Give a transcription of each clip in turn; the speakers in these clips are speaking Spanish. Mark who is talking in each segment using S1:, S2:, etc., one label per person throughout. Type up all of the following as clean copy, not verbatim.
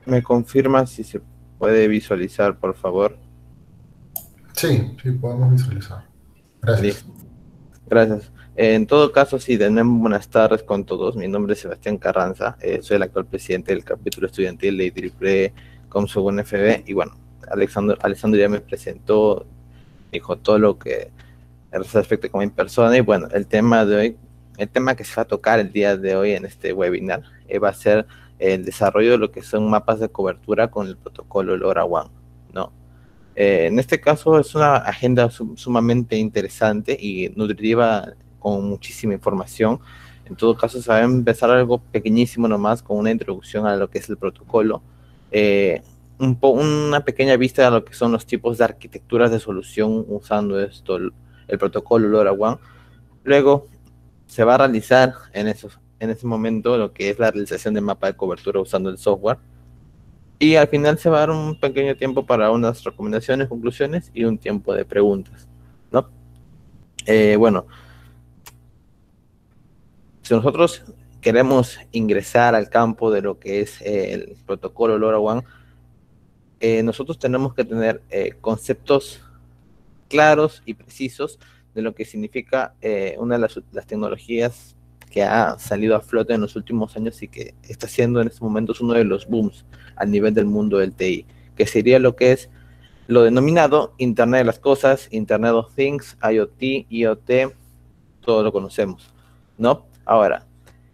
S1: ¿Me confirma si se puede visualizar, por favor?
S2: Sí, sí, podemos visualizar. Gracias.
S1: Listo, gracias. En todo caso, sí, de nuevo, buenas tardes con todos. Mi nombre es Sebastián Carranza, soy el actual presidente del capítulo estudiantil de IEEE Comsubun FB. Y bueno, Alessandro ya me presentó, dijo todo lo que respecto como mi persona. Y bueno, el tema que se va a tocar el día de hoy en este webinar va a ser el desarrollo de lo que son mapas de cobertura con el protocolo LoRaWAN, ¿no? En este caso es una agenda sumamente interesante y nutritiva, con muchísima información. En todo caso, se va a empezar algo pequeñísimo nomás, con una introducción a lo que es el protocolo, eh, una pequeña vista de lo que son los tipos de arquitecturas de solución usando el protocolo LoRaWAN. Luego se va a realizar en ese momento lo que es la realización de mapa de cobertura usando el software, y al final se va a dar un pequeño tiempo para unas recomendaciones, conclusiones y un tiempo de preguntas, ¿no? Bueno, si nosotros queremos ingresar al campo de lo que es el protocolo LoRaWAN, nosotros tenemos que tener conceptos claros y precisos de lo que significa una de las tecnologías que ha salido a flote en los últimos años y que está siendo en estos momentos uno de los booms a nivel del mundo del TI, que sería lo que es lo denominado Internet de las Cosas, Internet of Things, IoT, IoT, todo lo conocemos, ¿no? Ahora,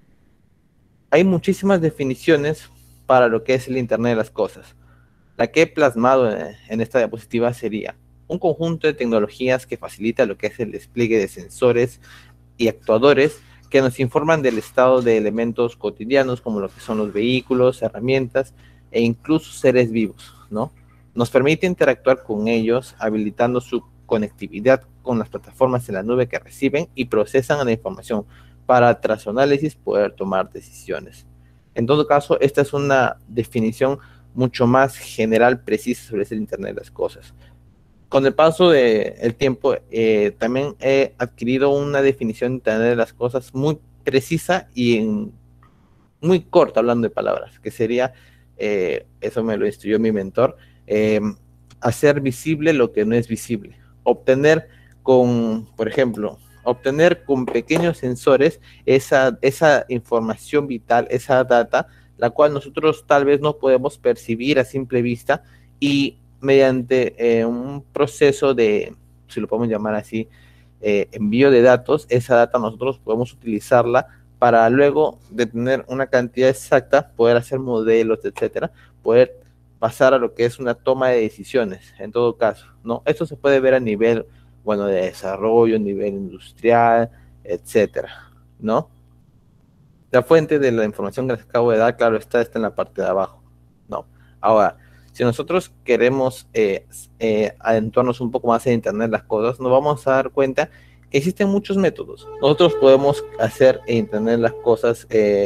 S1: hay muchísimas definiciones para lo que es el Internet de las Cosas. La que he plasmado en esta diapositiva sería un conjunto de tecnologías que facilita lo que es el despliegue de sensores y actuadores que nos informan del estado de elementos cotidianos, como lo que son los vehículos, herramientas e incluso seres vivos, ¿no? Nos permite interactuar con ellos, habilitando su conectividad con las plataformas en la nube que reciben y procesan la información para, tras su análisis, poder tomar decisiones. En todo caso, esta es una definición mucho más general, precisa sobre el Internet de las Cosas. Con el paso del tiempo, también he adquirido una definición de Internet de las Cosas muy precisa y muy corta, hablando de palabras, que sería, eso me lo instruyó mi mentor, eh, hacer visible lo que no es visible. Obtener por ejemplo, obtener con pequeños sensores esa información vital, esa data, la cual nosotros tal vez no podemos percibir a simple vista, y mediante un proceso de, si lo podemos llamar así, envío de datos, esa data nosotros podemos utilizarla para luego de tener una cantidad exacta, poder hacer modelos, etcétera, poder pasar a lo que es una toma de decisiones, en todo caso, ¿no? Esto se puede ver a nivel, bueno, de desarrollo, a nivel industrial, etcétera, ¿no? La fuente de la información que les acabo de dar, claro, está en la parte de abajo, ¿no? Ahora, si nosotros queremos adentrarnos un poco más en Internet de las cosas, nos vamos a dar cuenta que existen muchos métodos. Nosotros podemos hacer en Internet de las cosas,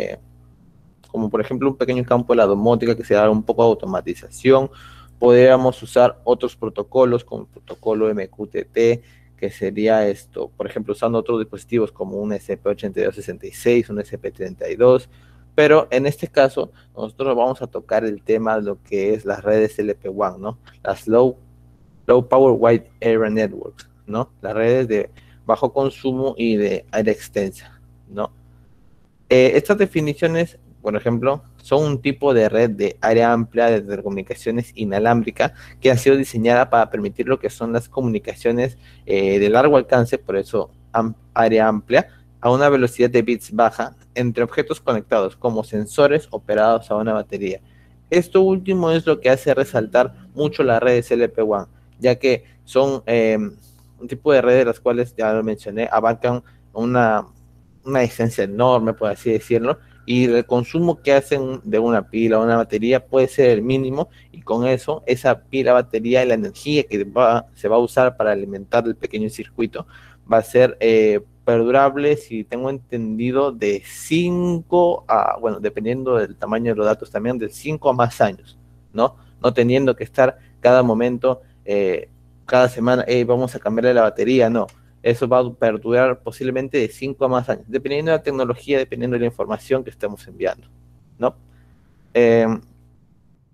S1: como por ejemplo un pequeño campo de la domótica que se da un poco de automatización. Podríamos usar otros protocolos como el protocolo MQTT, que sería esto, por ejemplo, usando otros dispositivos como un SP8266, un SP32, pero en este caso nosotros vamos a tocar el tema de lo que es las redes LP WAN, ¿no? Las Low Power Wide Area Networks, ¿no? Las redes de bajo consumo y de área extensa, ¿no? Estas definiciones, por ejemplo, son un tipo de red de área amplia de telecomunicaciones inalámbrica que ha sido diseñada para permitir lo que son las comunicaciones de largo alcance, por eso área amplia, a una velocidad de bits baja entre objetos conectados como sensores operados a una batería. Esto último es lo que hace resaltar mucho las redes LP WAN, ya que son un tipo de redes las cuales, ya lo mencioné, abarcan una distancia enorme, por así decirlo, y el consumo que hacen de una pila o una batería puede ser el mínimo, y con eso, esa pila, batería y la energía que se va a usar para alimentar el pequeño circuito va a ser perdurable, si tengo entendido, de 5 a, bueno, dependiendo del tamaño de los datos también, de 5 a más años, ¿no? No teniendo que estar cada momento, cada semana, vamos a cambiarle la batería, no. Eso va a perdurar posiblemente de 5 a más años, dependiendo de la tecnología, dependiendo de la información que estemos enviando, ¿no? Eh,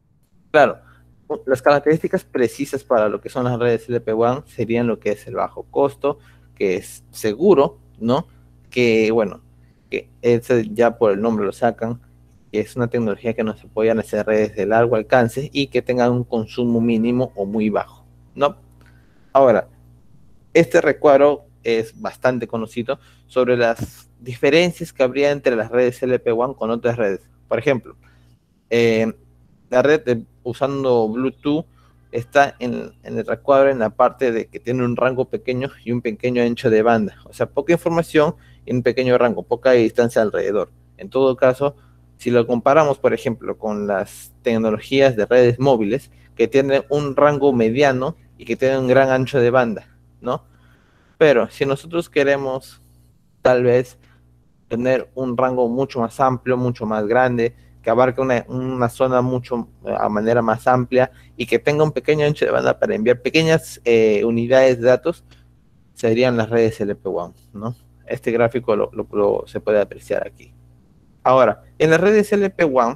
S1: Claro, las características precisas para lo que son las redes LPWAN serían lo que es el bajo costo, que es seguro, ¿no? Que, bueno, que ese ya por el nombre lo sacan, que es una tecnología que nos apoya a hacer redes de largo alcance y que tengan un consumo mínimo o muy bajo, ¿no? Ahora, este recuadro es bastante conocido sobre las diferencias que habría entre las redes LPWAN con otras redes. Por ejemplo, eh, la red usando Bluetooth está en el recuadro en la parte de que tiene un rango pequeño y un pequeño ancho de banda. O sea, poca información y un pequeño rango, poca distancia alrededor. En todo caso, si lo comparamos, por ejemplo, con las tecnologías de redes móviles, que tienen un rango mediano y que tienen un gran ancho de banda, ¿no? Pero si nosotros queremos tal vez tener un rango mucho más amplio, mucho más grande, que abarque una zona mucho a manera más amplia y que tenga un pequeño ancho de banda para enviar pequeñas unidades de datos, serían las redes LP WAN, ¿no? Este gráfico se puede apreciar aquí. Ahora, en las redes LP WAN,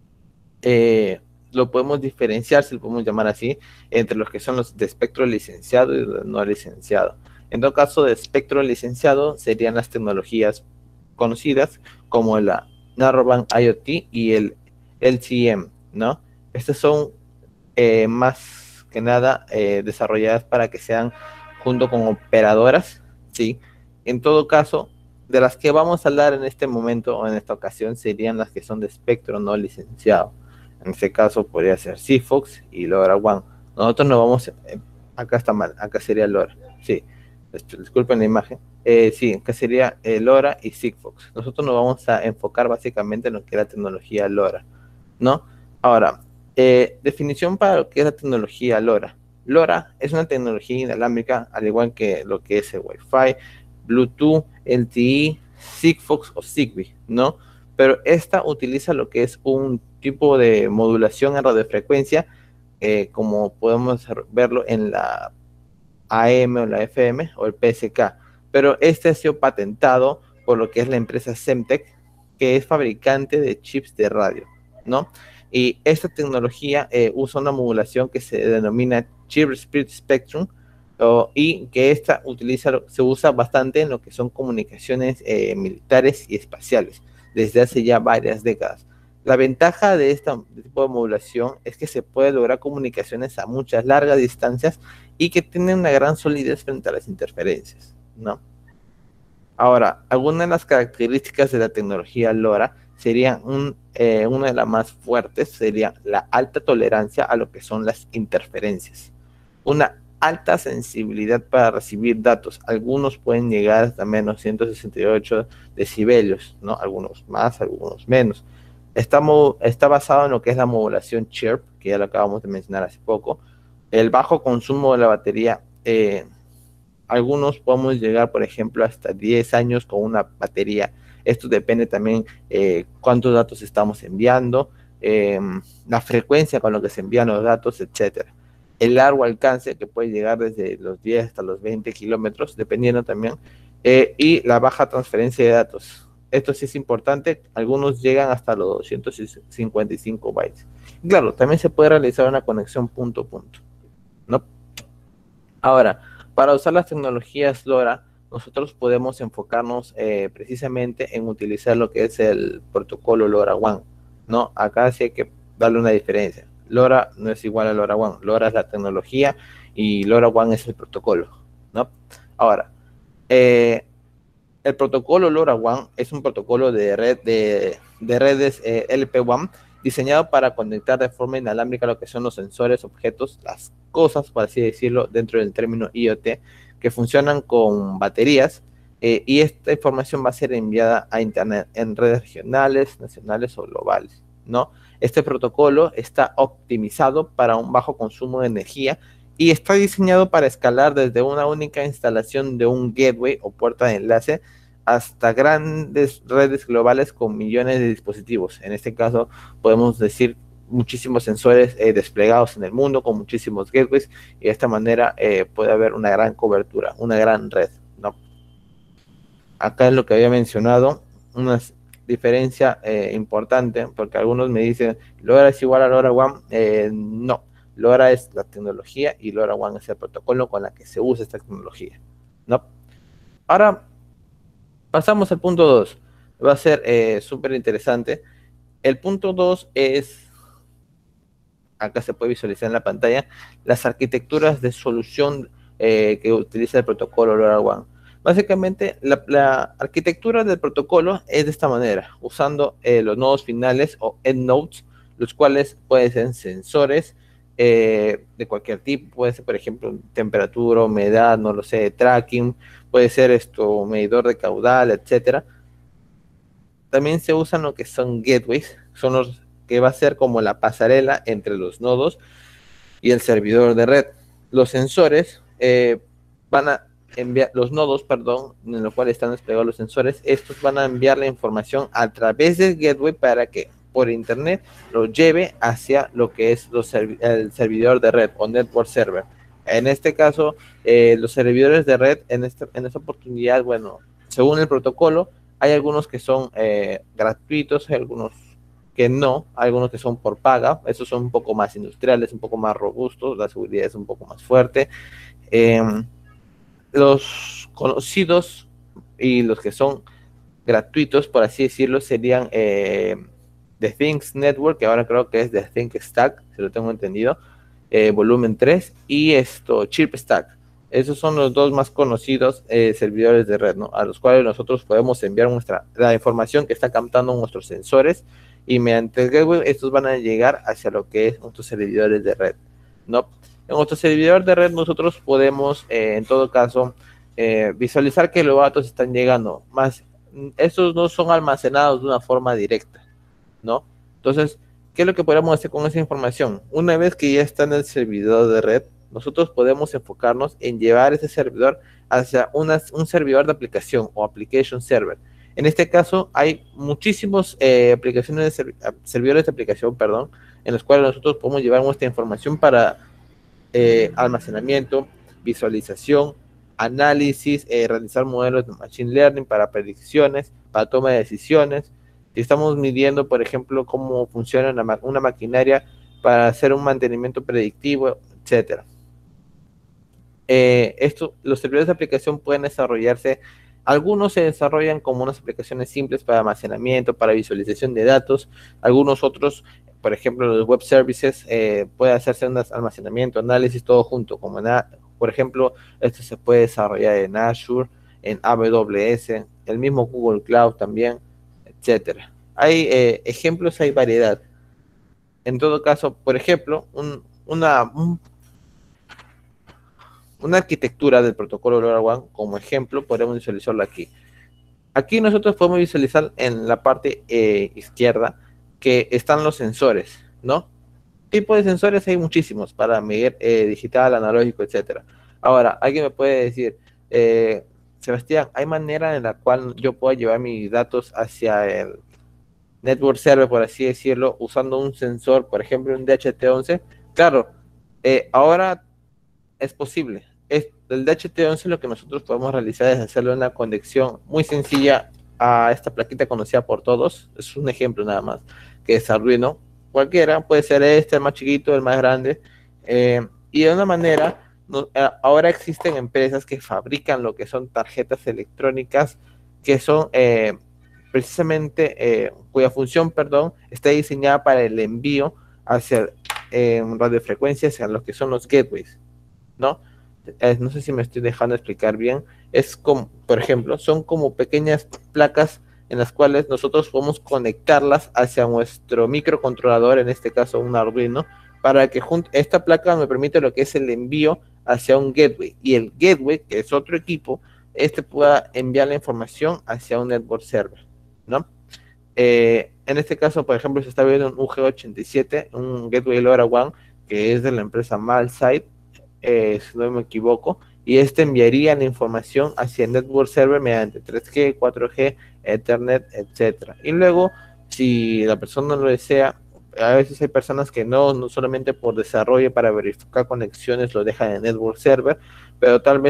S1: lo podemos diferenciar, si lo podemos llamar así, entre los que son los de espectro licenciado y los no licenciado. En todo caso, de espectro licenciado serían las tecnologías conocidas como la Narrowband IoT y el LTM, ¿no? Estas son más que nada desarrolladas para que sean junto con operadoras, ¿sí? En todo caso, de las que vamos a hablar en este momento o en esta ocasión serían las que son de espectro no licenciado. En este caso podría ser Sigfox y LoRaWAN. Nosotros no vamos, acá está mal, acá sería LoRa, sí, disculpen la imagen. Sí, acá sería LoRa y Sigfox. Nosotros nos vamos a enfocar básicamente en lo que es la tecnología LoRa, ¿no? Ahora, definición para lo que es la tecnología LoRa. LoRa es una tecnología inalámbrica, al igual que lo que es el Wi-Fi, Bluetooth, LTE, Sigfox o Zigbee, ¿no? Pero esta utiliza lo que es un tipo de modulación en radiofrecuencia, como podemos verlo en la AM o la FM o el PSK. Pero este ha sido patentado por lo que es la empresa Semtech, que es fabricante de chips de radio, ¿no? Y esta tecnología usa una modulación que se denomina Chip Speed Spectrum, y que esta se usa bastante en lo que son comunicaciones militares y espaciales desde hace ya varias décadas. La ventaja de este tipo de modulación es que se puede lograr comunicaciones a muchas largas distancias y que tienen una gran solidez frente a las interferencias, ¿no? Ahora, algunas de las características de la tecnología LoRa serían una de las más fuertes, sería la alta tolerancia a lo que son las interferencias. Una alta sensibilidad para recibir datos. Algunos pueden llegar hasta menos 168 decibelios, ¿no? Algunos más, algunos menos. Está basado en lo que es la modulación chirp, que ya lo acabamos de mencionar hace poco. El bajo consumo de la batería, algunos podemos llegar, por ejemplo, hasta 10 años con una batería. Esto depende también cuántos datos estamos enviando, la frecuencia con la que se envían los datos, etcétera. El largo alcance, que puede llegar desde los 10 hasta los 20 kilómetros, dependiendo también, y la baja transferencia de datos. Esto sí es importante, algunos llegan hasta los 255 bytes. Claro, también se puede realizar una conexión punto a punto, ¿no? Ahora, para usar las tecnologías LoRa, nosotros podemos enfocarnos precisamente en utilizar lo que es el protocolo LoRaWAN, ¿no? Acá sí hay que darle una diferencia. LoRa no es igual a LoRaWAN. LoRa es la tecnología y LoRaWAN es el protocolo, ¿no? Ahora, el protocolo LoRaWAN es un protocolo de redes LPWAN diseñado para conectar de forma inalámbrica lo que son los sensores, objetos, las cosas, por así decirlo, dentro del término IoT, que funcionan con baterías, y esta información va a ser enviada a Internet en redes regionales, nacionales o globales, ¿no? Este protocolo está optimizado para un bajo consumo de energía y está diseñado para escalar desde una única instalación de un gateway o puerta de enlace hasta grandes redes globales con millones de dispositivos. En este caso, podemos decir muchísimos sensores desplegados en el mundo con muchísimos gateways, y de esta manera puede haber una gran cobertura, una gran red, ¿no? Acá es lo que había mencionado, unas diferencia importante, porque algunos me dicen, LoRa es igual a LoRaWAN. No, LoRa es la tecnología y LoRaWAN es el protocolo con la que se usa esta tecnología, ¿no? Ahora, pasamos al punto 2. Va a ser súper interesante. El punto 2 es, acá se puede visualizar en la pantalla, las arquitecturas de solución que utiliza el protocolo LoRaWAN. Básicamente, la arquitectura del protocolo es de esta manera, usando los nodos finales o endnodes, los cuales pueden ser sensores de cualquier tipo, puede ser, por ejemplo, temperatura, humedad, no lo sé, tracking, puede ser esto, medidor de caudal, etcétera. También se usan lo que son gateways, son los que va a ser como la pasarela entre los nodos y el servidor de red. Los sensores van a enviar, los nodos, perdón, en los cuales están desplegados los sensores, estos van a enviar la información a través del gateway para que por internet lo lleve hacia lo que es el servidor de red o network server. En este caso, los servidores de red, en esta oportunidad, bueno, según el protocolo, hay algunos que son gratuitos, hay algunos que no, algunos que son por paga, esos son un poco más industriales, un poco más robustos, la seguridad es un poco más fuerte. Los conocidos y los que son gratuitos, por así decirlo, serían The Things Network, que ahora creo que es The Think Stack, si lo tengo entendido, volumen 3, y Chirp Stack. Esos son los dos más conocidos servidores de red, ¿no? A los cuales nosotros podemos enviar la información que está captando nuestros sensores, y mediante el gateway estos van a llegar hacia lo que es nuestros servidores de red, ¿no? En nuestro servidor de red nosotros podemos, en todo caso, visualizar que los datos están llegando, más estos no son almacenados de una forma directa, ¿no? Entonces, ¿qué es lo que podemos hacer con esa información? Una vez que ya está en el servidor de red, nosotros podemos enfocarnos en llevar ese servidor hacia un servidor de aplicación o application server. En este caso, hay muchísimos servidores de aplicación, perdón, en los cuales nosotros podemos llevar nuestra información para almacenamiento, visualización, análisis, realizar modelos de machine learning para predicciones, para toma de decisiones. Si estamos midiendo, por ejemplo, cómo funciona una maquinaria para hacer un mantenimiento predictivo, etcétera. Los servidores de aplicación pueden desarrollarse, algunos se desarrollan como unas aplicaciones simples para almacenamiento, para visualización de datos, algunos otros, por ejemplo, los web services, puede hacerse un almacenamiento, análisis, todo junto, como por ejemplo, esto se puede desarrollar en Azure, en AWS, el mismo Google Cloud también, etcétera. Hay ejemplos, hay variedad. En todo caso, por ejemplo, una arquitectura del protocolo LoRaWAN, como ejemplo, podemos visualizarlo aquí. Aquí nosotros podemos visualizar en la parte izquierda que están los sensores, ¿no? Tipo de sensores hay muchísimos para medir digital, analógico, etcétera. Ahora, alguien me puede decir, Sebastián, ¿hay manera en la cual yo pueda llevar mis datos hacia el network server, por así decirlo, usando un sensor, por ejemplo, un DHT11? Claro, ahora es posible. El DHT11 lo que nosotros podemos realizar es hacerle una conexión muy sencilla a esta plaquita conocida por todos. Es un ejemplo nada más, que es Arduino. Cualquiera, puede ser el más chiquito, el más grande. Y de una manera, ahora existen empresas que fabrican lo que son tarjetas electrónicas, que son precisamente, cuya función, perdón, está diseñada para el envío hacia radiofrecuencias, hacia lo que son los gateways, ¿no? No sé si me estoy dejando explicar bien. Es como, por ejemplo, son como pequeñas placas en las cuales nosotros podemos conectarlas hacia nuestro microcontrolador, en este caso un Arduino, para que esta placa me permite lo que es el envío hacia un gateway, y el gateway, que es otro equipo, pueda enviar la información hacia un network server, ¿no? En este caso, por ejemplo, se está viendo un UG87, un gateway LoRaWAN, que es de la empresa Malsite, si no me equivoco, y enviaría la información hacia el network server mediante 3G, 4G, Ethernet, etcétera. Y luego, si la persona lo desea, a veces hay personas que no solamente por desarrollo para verificar conexiones lo dejan en el network server, pero tal vez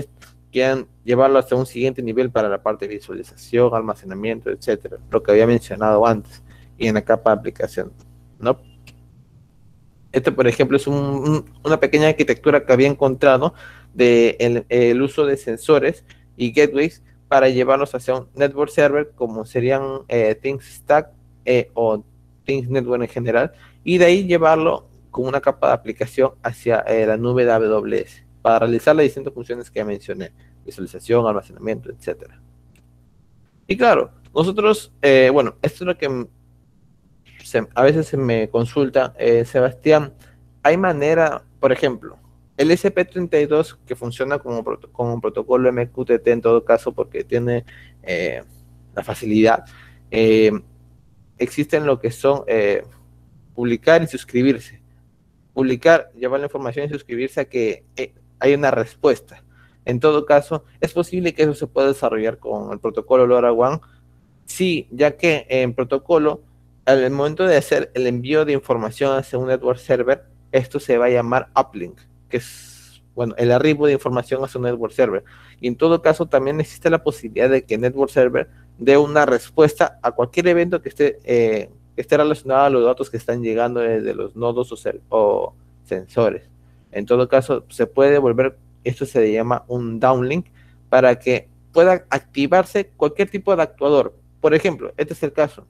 S1: quieran llevarlo hasta un siguiente nivel para la parte de visualización, almacenamiento, etcétera, lo que había mencionado antes, y en la capa de aplicación, ¿no? Esto, por ejemplo, es una pequeña arquitectura que había encontrado de el uso de sensores y gateways para llevarlos hacia un network server, como serían Things Stack o Things Network en general, y de ahí llevarlo con una capa de aplicación hacia la nube de AWS para realizar las distintas funciones que ya mencioné: visualización, almacenamiento, etcétera. Y claro, nosotros, bueno, esto es lo que a veces se me consulta, Sebastián, hay manera, por ejemplo, el SP32 que funciona como un protocolo MQTT en todo caso, porque tiene la facilidad, existen lo que son publicar y suscribirse. Publicar, llevar la información y suscribirse a que hay una respuesta. En todo caso, es posible que eso se pueda desarrollar con el protocolo LoRaWAN. Sí, ya que en protocolo, al momento de hacer el envío de información hacia un network server, esto se va a llamar uplink, que es, bueno, el arribo de información hacia un network server. Y en todo caso, también existe la posibilidad de que el network server dé una respuesta a cualquier evento que esté relacionado a los datos que están llegando desde los nodos o sensores. En todo caso, se puede volver, esto se llama un downlink, para que pueda activarse cualquier tipo de actuador. Por ejemplo, este es el caso.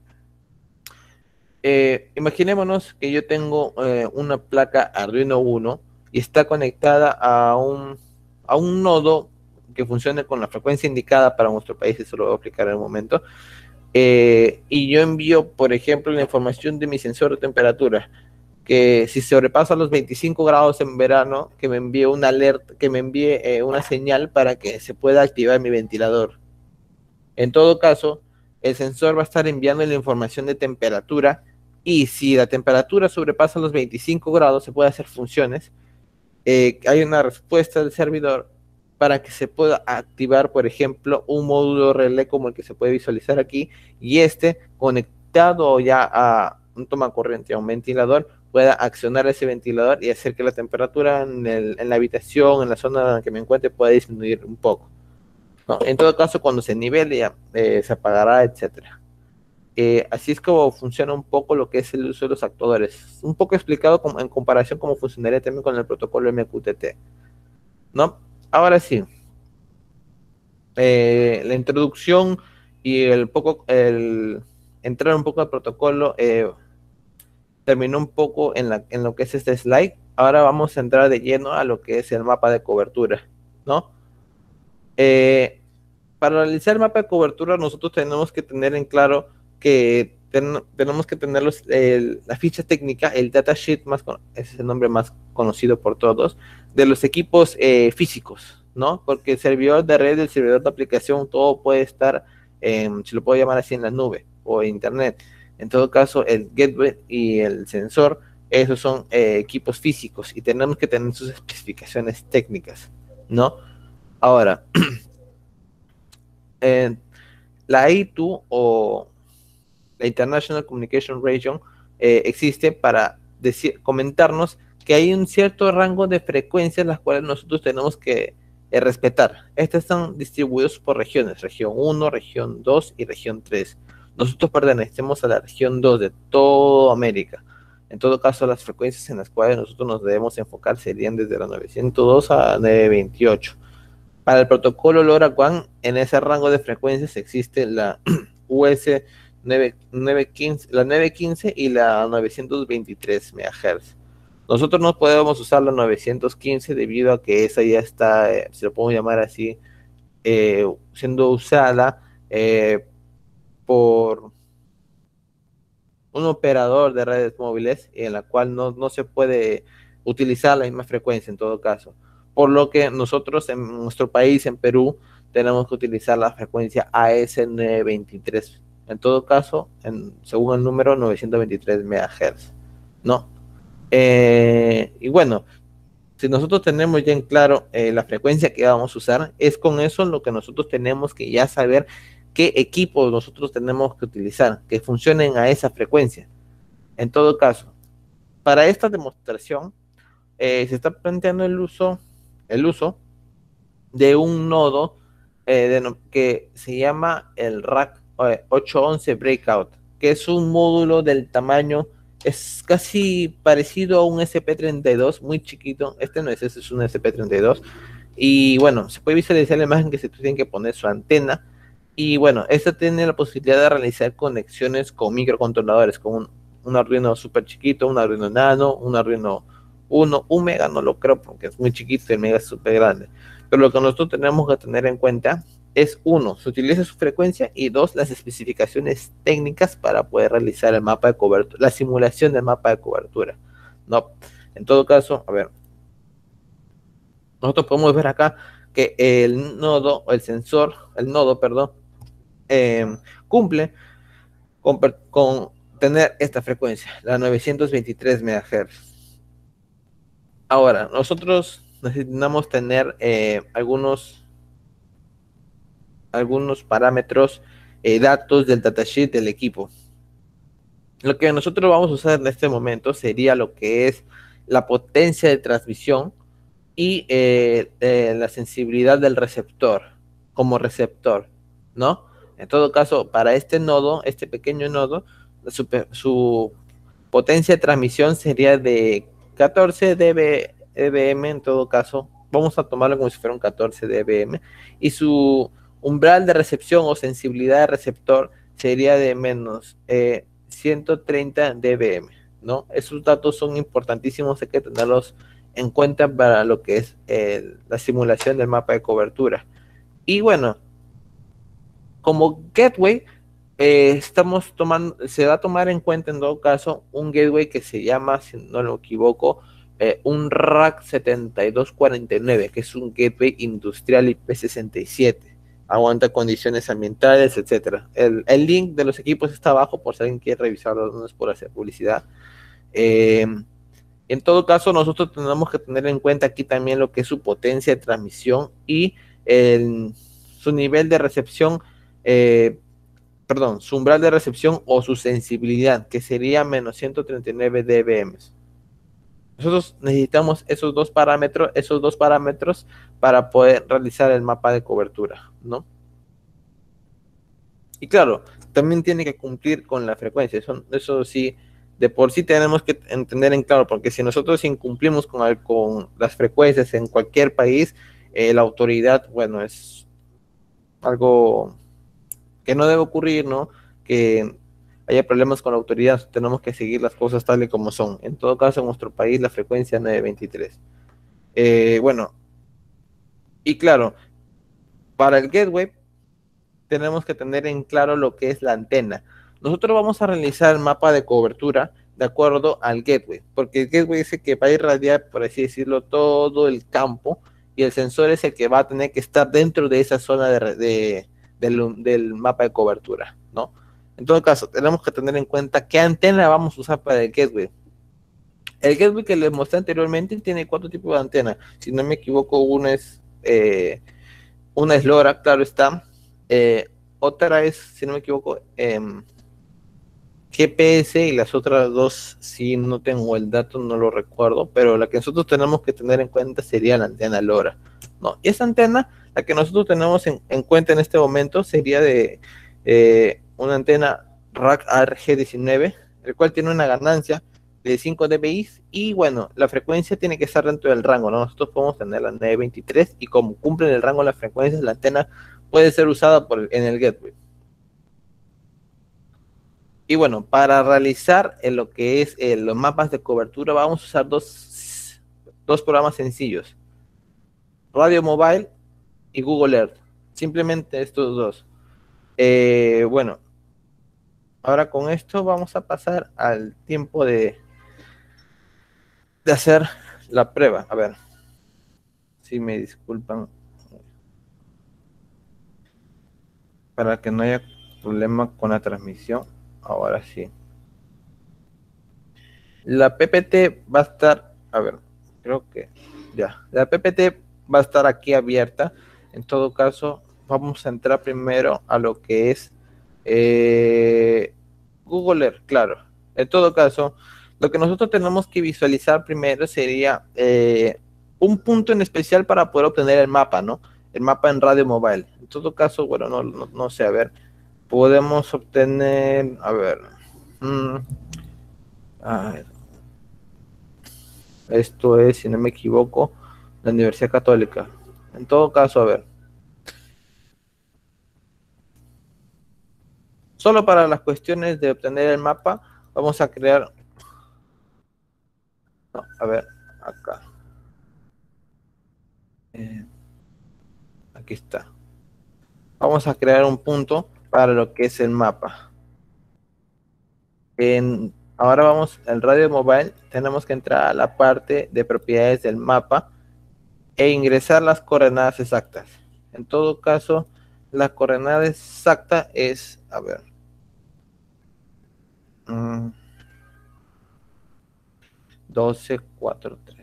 S1: Imaginémonos que yo tengo una placa Arduino 1 y está conectada a un nodo que funcione con la frecuencia indicada para nuestro país, eso lo voy a explicar en un momento. Y yo envío, por ejemplo, la información de mi sensor de temperatura, que si sobrepasa los 25 grados en verano, que me envíe una alerta, que me envíe una señal para que se pueda activar mi ventilador. En todo caso, el sensor va a estar enviando la información de temperatura, y si la temperatura sobrepasa los 25 grados, se puede hacer funciones. Hay una respuesta del servidor para que se pueda activar, por ejemplo, un módulo relé como el que se puede visualizar aquí, y conectado ya a un toma corriente, a un ventilador, pueda accionar ese ventilador y hacer que la temperatura en la habitación, en la zona en la que me encuentre, pueda disminuir un poco, ¿no? En todo caso, cuando se nivele ya se apagará, etcétera. Así es como funciona un poco lo que es el uso de los actuadores. Un poco explicado en comparación cómo funcionaría también con el protocolo MQTT, ¿no? Ahora sí, la introducción y el entrar un poco al protocolo terminó un poco en lo que es este slide. Ahora vamos a entrar de lleno a lo que es el mapa de cobertura, ¿no? Para realizar el mapa de cobertura, nosotros tenemos que tener en claro que tenemos que tener la ficha técnica, el datasheet, ese es el nombre más conocido por todos, de los equipos físicos, ¿no? Porque el servidor de red, el servidor de aplicación, todo puede estar, si lo puedo llamar así, en la nube o en internet. En todo caso, el gateway y el sensor, esos son equipos físicos, y tenemos que tener sus especificaciones técnicas, ¿no? Ahora, la I2 o la International Communication Region existe para comentarnos que hay un cierto rango de frecuencias las cuales nosotros tenemos que respetar. Estas están distribuidos por regiones: región 1, región 2 y región 3. Nosotros pertenecemos a la región 2 de toda América. En todo caso, las frecuencias en las cuales nosotros nos debemos enfocar serían desde la 902 a 928. Para el protocolo LoRaWAN, en ese rango de frecuencias existe la US 915, la 915 y la 923 MHz. Nosotros no podemos usar la 915 debido a que esa ya está, si lo podemos llamar así, siendo usada por un operador de redes móviles, en la cual no se puede utilizar la misma frecuencia en todo caso. Por lo que nosotros en nuestro país, en Perú, tenemos que utilizar la frecuencia AS923. En todo caso, según el número 923 MHz, ¿no? Y bueno, si nosotros tenemos ya en claro la frecuencia que vamos a usar, es con eso lo que nosotros tenemos que ya saber qué equipos nosotros tenemos que utilizar, que funcionen a esa frecuencia. En todo caso, para esta demostración se está planteando el uso de un nodo que se llama el rack 811 Breakout, que es un módulo del tamaño, es casi parecido a un SP32, muy chiquito. Este no es ese, es un SP32. Y bueno, se puede visualizar la imagen que se tiene que poner su antena. Y bueno, esta tiene la posibilidad de realizar conexiones con microcontroladores, con un Arduino súper chiquito, un Arduino Nano, un Arduino Uno, un Mega no lo creo porque es muy chiquito y el Mega es súper grande. Pero lo que nosotros tenemos que tener en cuenta es, uno, se utiliza su frecuencia, y dos, las especificaciones técnicas para poder realizar el mapa de cobertura, la simulación del mapa de cobertura, ¿no? En todo caso, a ver, nosotros podemos ver acá que el nodo, el sensor, el nodo, perdón, cumple con tener esta frecuencia, la 923 MHz. Ahora, nosotros necesitamos tener algunos parámetros, datos del datasheet del equipo. Lo que nosotros vamos a usar en este momento sería lo que es la potencia de transmisión y la sensibilidad del receptor como receptor, ¿no? En todo caso, para este nodo, este pequeño nodo, su potencia de transmisión sería de 14 dBm. En todo caso, vamos a tomarlo como si fuera un 14 dBm, y su umbral de recepción o sensibilidad de receptor sería de menos 130 dBm, ¿no? Esos datos son importantísimos, hay que tenerlos en cuenta para lo que es la simulación del mapa de cobertura. Y bueno, como gateway, se va a tomar en cuenta en todo caso un gateway que se llama, si no me equivoco, un RAC 7249, que es un gateway industrial IP67. Aguanta condiciones ambientales, etcétera. El link de los equipos está abajo por si alguien quiere revisarlo, no es por hacer publicidad. En todo caso, nosotros tenemos que tener en cuenta aquí también lo que es su potencia de transmisión y su nivel de recepción, su umbral de recepción o su sensibilidad, que sería menos 139 dBm. Nosotros necesitamos esos dos parámetros para poder realizar el mapa de cobertura, ¿no? Y claro, también tiene que cumplir con la frecuencia. Eso sí, de por sí tenemos que entender en claro, porque si nosotros incumplimos con las frecuencias en cualquier país, la autoridad, bueno, es algo que no debe ocurrir, ¿no? Que haya problemas con la autoridad, tenemos que seguir las cosas tal y como son. En todo caso, en nuestro país la frecuencia es 923. Bueno, y claro, para el gateway tenemos que tener en claro lo que es la antena. Nosotros vamos a realizar el mapa de cobertura de acuerdo al gateway, porque el gateway es el que va a irradiar, por así decirlo, todo el campo, y el sensor es el que va a tener que estar dentro de esa zona del mapa de cobertura, ¿no? En todo caso, tenemos que tener en cuenta qué antena vamos a usar para el gateway. El gateway que les mostré anteriormente tiene 4 tipos de antenas. Si no me equivoco, una es LoRa, claro está. Otra es, si no me equivoco, GPS, y las otras dos, si no tengo el dato, no lo recuerdo, pero la que nosotros tenemos que tener en cuenta sería la antena LoRa, ¿no? Y esa antena, la que nosotros tenemos en cuenta en este momento, sería de una antena RAC RG19, el cual tiene una ganancia de 5 dBi, y bueno, la frecuencia tiene que estar dentro del rango, ¿no? Nosotros podemos tener la 923, y como cumplen el rango de las frecuencias, la antena puede ser usada en el gateway. Y bueno, para realizar lo que es los mapas de cobertura, vamos a usar dos programas sencillos: Radio Mobile y Google Earth. Simplemente estos dos. Bueno, ahora con esto vamos a pasar al tiempo de hacer la prueba. A ver, si me disculpan, para que no haya problema con la transmisión. Ahora sí. La PPT va a estar, a ver, creo que ya. La PPT va a estar aquí abierta. En todo caso, vamos a entrar primero a lo que es Google Earth, claro. En todo caso, lo que nosotros tenemos que visualizar primero sería un punto en especial para poder obtener el mapa, ¿no? el mapa en radio mobile. En todo caso, bueno, no sé, a ver, podemos obtener, a ver, esto es, si no me equivoco, la Universidad Católica. En todo caso, a ver, solo para las cuestiones de obtener el mapa, vamos a crear, no, a ver, acá, aquí está. Vamos a crear un punto para lo que es el mapa. Ahora vamos al radio mobile, tenemos que entrar a la parte de propiedades del mapa e ingresar las coordenadas exactas. En todo caso, la coordenada exacta es, a ver, 1243.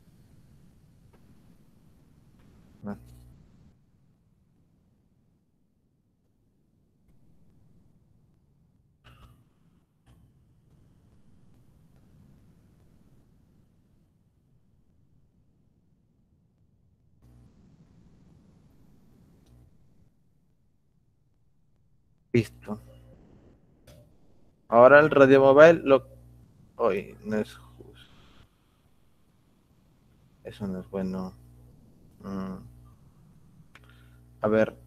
S1: Listo. Ahora el radio mobile hoy no es justo. Eso no es bueno. A ver.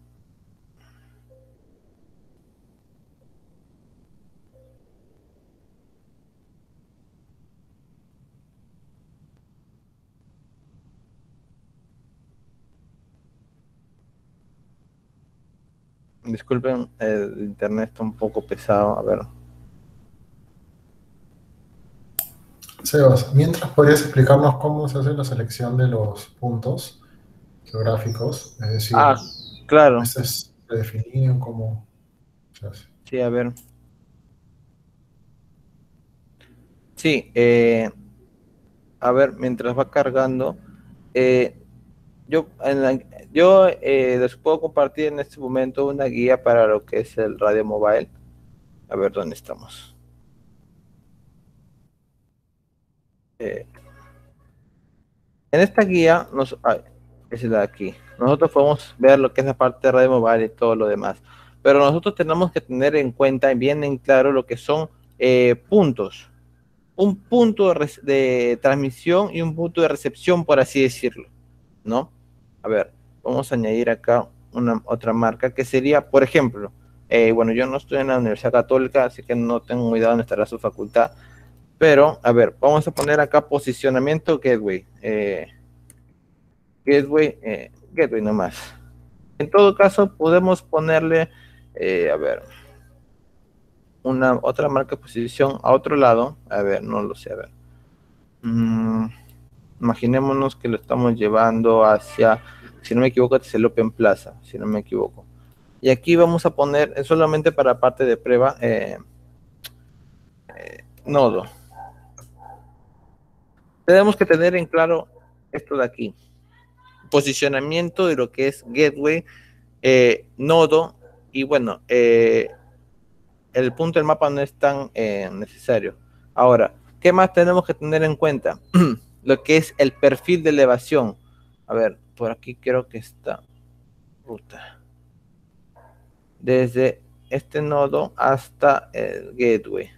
S1: Disculpen, el internet está un poco pesado. A ver.
S2: Sebas, mientras podrías explicarnos cómo se hace la selección de los puntos geográficos, es decir,
S1: claro.
S2: ¿este es predefinido? ¿Cómo se hace?
S1: Sí, a ver. Sí, a ver, mientras va cargando, yo les puedo compartir en este momento una guía para lo que es el radio mobile. A ver dónde estamos. En esta guía, es la de aquí. Nosotros podemos ver lo que es la parte de radio mobile y todo lo demás. Pero nosotros tenemos que tener en cuenta bien en claro lo que son puntos. Un punto de transmisión y un punto de recepción, por así decirlo, ¿no? A ver, vamos a añadir acá otra marca que sería, por ejemplo, bueno, yo no estoy en la Universidad Católica, así que no tengo muy idea dónde estará su facultad, pero, a ver, vamos a poner acá posicionamiento gateway, gateway nomás. En todo caso, podemos ponerle, a ver, otra marca de posición a otro lado, a ver, no lo sé, a ver. Imaginémonos que lo estamos llevando hacia, si no me equivoco, hacia el Open Plaza, si no me equivoco. Y aquí vamos a poner, solamente para parte de prueba, nodo. Tenemos que tener en claro esto de aquí. Posicionamiento de lo que es gateway, nodo, y bueno, el punto del mapa no es tan necesario. Ahora, ¿qué más tenemos que tener en cuenta? Lo que es el perfil de elevación. A ver, por aquí creo que está ruta. Desde este nodo hasta el gateway.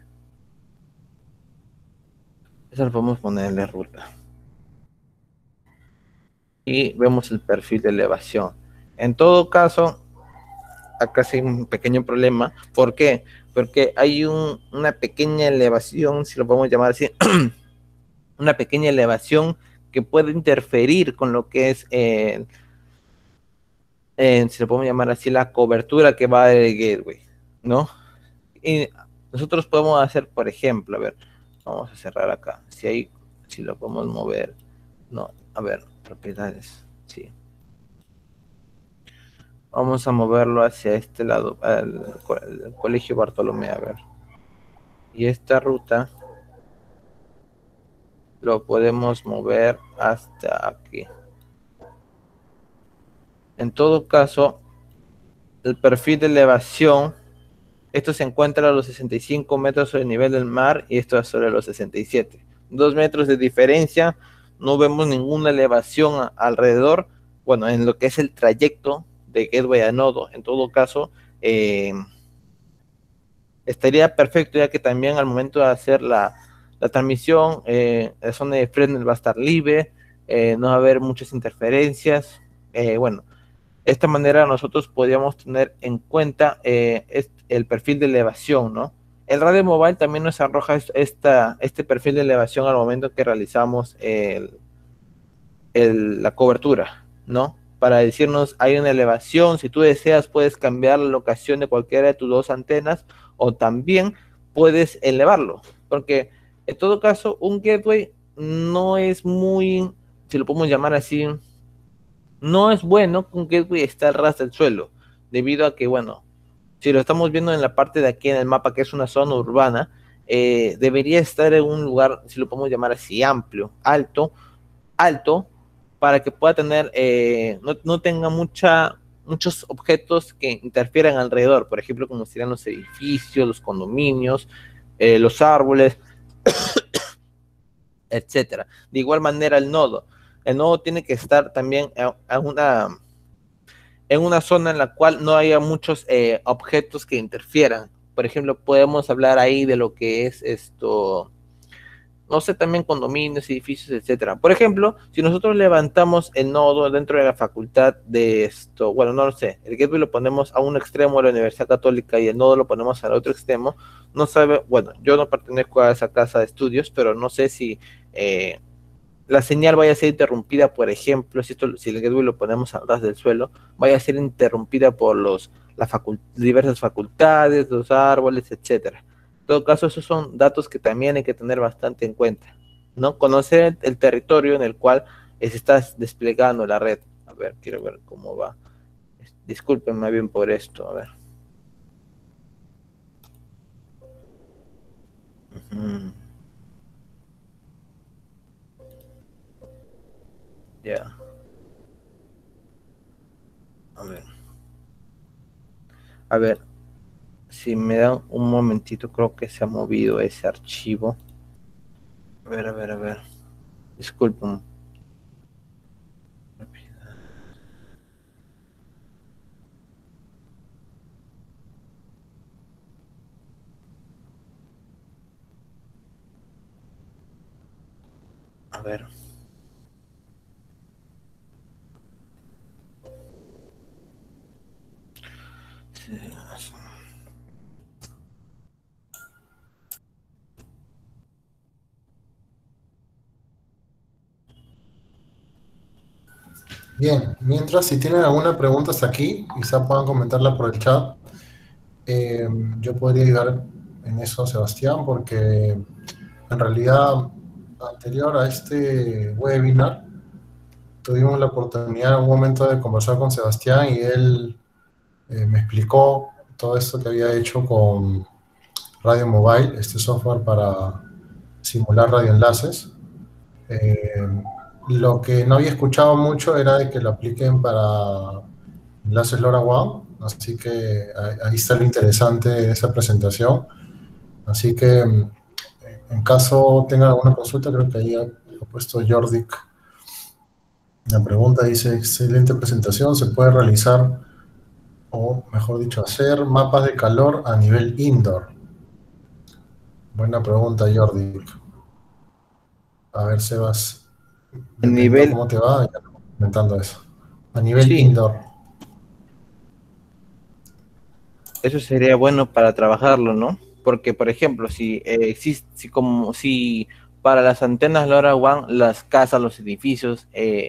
S1: Eso lo podemos ponerle ruta. Y vemos el perfil de elevación. En todo caso, acá sí hay un pequeño problema. ¿Por qué? Porque hay una pequeña elevación, si lo podemos llamar así, una pequeña elevación que puede interferir con lo que es, si lo podemos llamar así, la cobertura que va del gateway, ¿no? Y nosotros podemos hacer, por ejemplo, a ver, vamos a cerrar acá, si lo podemos mover, no, a ver, propiedades, sí. Vamos a moverlo hacia este lado, al Colegio Bartolomé, a ver. Y esta ruta lo podemos mover hasta aquí. En todo caso, el perfil de elevación, esto se encuentra a los 65 metros sobre el nivel del mar y esto es sobre los 67. 2 metros de diferencia, no vemos ninguna elevación alrededor, bueno, en lo que es el trayecto de gateway a nodo, en todo caso, estaría perfecto, ya que también al momento de hacer la transmisión, la zona de Fresnel va a estar libre, no va a haber muchas interferencias. Bueno, de esta manera nosotros podríamos tener en cuenta el perfil de elevación, ¿no? El radio mobile también nos arroja este perfil de elevación al momento que realizamos la cobertura, ¿no? Para decirnos, hay una elevación, si tú deseas puedes cambiar la locación de cualquiera de tus dos antenas o también puedes elevarlo, porque en todo caso un gateway no es muy, si lo podemos llamar así, no es bueno que un gateway esté al ras del suelo, debido a que, bueno, si lo estamos viendo en la parte de aquí en el mapa, que es una zona urbana, debería estar en un lugar, si lo podemos llamar así, amplio, alto, para que pueda tener, no tenga muchos objetos que interfieran alrededor, por ejemplo, como serían los edificios, los condominios, los árboles, etcétera. De igual manera el nodo tiene que estar también en una zona en la cual no haya muchos objetos que interfieran. Por ejemplo, podemos hablar ahí de lo que es esto, no sé, también condominios, edificios, etcétera. Por ejemplo, si nosotros levantamos el nodo dentro de la facultad de esto, bueno, no lo sé, el gateway lo ponemos a un extremo de la Universidad Católica y el nodo lo ponemos al otro extremo, no sabe, bueno, yo no pertenezco a esa casa de estudios, pero no sé si la señal vaya a ser interrumpida, por ejemplo, si el gateway lo ponemos a ras del suelo, vaya a ser interrumpida por diversas facultades, los árboles, etcétera. En todo caso, esos son datos que también hay que tener bastante en cuenta, ¿no? Conocer el territorio en el cual se está desplegando la red. A ver, quiero ver cómo va. Discúlpenme bien por esto, a ver. Ya. A ver. A ver. Si me dan un momentito, creo que se ha movido ese archivo. A ver, a ver, a ver. Disculpen. A ver.
S2: Bien, mientras si tienen alguna pregunta hasta aquí, quizá puedan comentarla por el chat. Yo podría ayudar en eso, Sebastián, porque en realidad anterior a este webinar tuvimos la oportunidad en algún momento de conversar con Sebastián y él me explicó todo esto que había hecho con Radio Mobile, este software para simular radioenlaces. Lo que no había escuchado mucho era de que lo apliquen para enlaces LoRaWAN, así que ahí está lo interesante de esa presentación. Así que en caso tenga alguna consulta, creo que ahí ha puesto Jordik. La pregunta dice, excelente presentación, ¿se puede realizar, o mejor dicho, hacer mapas de calor a nivel indoor? Buena pregunta, Jordik. A ver, Sebas,
S1: El
S2: dependiendo
S1: nivel,
S2: cómo te va, ya comentando eso. A nivel
S1: sí,
S2: indoor.
S1: eso sería bueno para trabajarlo, ¿no? Porque, por ejemplo, si existe, si para las antenas LoRaWAN, las casas, los edificios,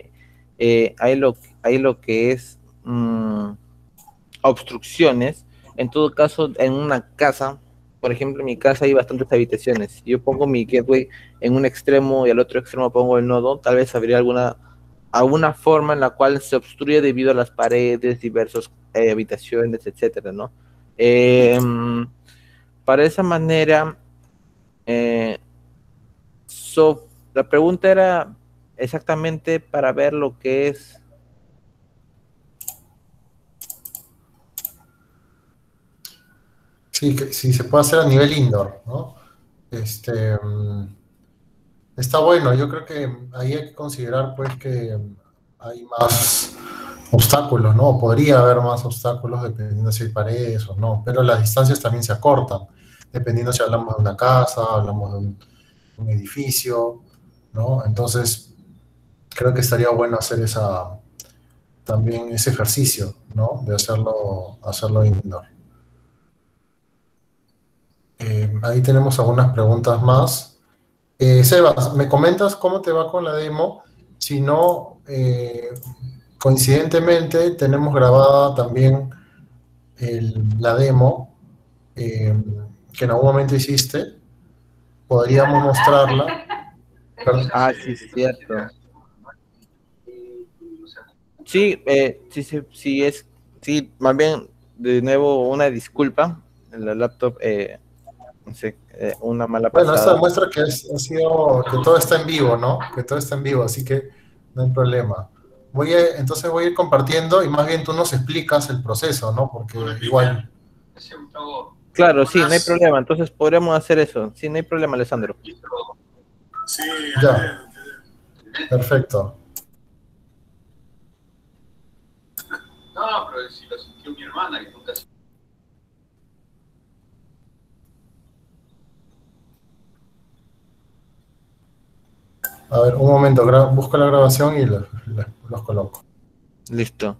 S1: hay lo que es obstrucciones. En todo caso, en una casa, por ejemplo, en mi casa hay bastantes habitaciones. Yo pongo mi gateway en un extremo y al otro extremo pongo el nodo, tal vez habría alguna forma en la cual se obstruye debido a las paredes, diversas habitaciones, etcétera, ¿no? Eh, para esa manera, eh, la pregunta era exactamente para ver lo que es.
S2: Sí, sí, se puede hacer a nivel indoor, ¿no? Está bueno, yo creo que ahí hay que considerar pues que hay más obstáculos, ¿no? Podría haber más obstáculos dependiendo si hay paredes o no, pero las distancias también se acortan, dependiendo si hablamos de una casa, hablamos de un edificio, ¿no? Entonces, creo que estaría bueno hacer también ese ejercicio, ¿no? De hacerlo indoor. Ahí tenemos algunas preguntas más. Sebas, ¿me comentas cómo te va con la demo? Si no, coincidentemente tenemos grabada también la demo que en algún momento hiciste. Podríamos mostrarla. Perdón.
S1: Ah, sí, es cierto. Sí, sí, más bien, de nuevo, una disculpa. En la laptop, no sé, una mala
S2: Bueno, esto
S1: pasada.
S2: demuestra que que todo está en vivo, ¿no? Que todo está en vivo, así que no hay problema. Entonces voy a ir compartiendo y más bien tú nos explicas el proceso, ¿no? Porque igual.
S1: Claro, sí, no hay problema. Entonces podremos hacer eso. Sí, no hay problema, Alessandro.
S2: Ya, perfecto.
S3: No, pero si lo sintió mi hermana, que nunca se...
S2: A ver, un momento, busco la grabación y los coloco.
S1: Listo.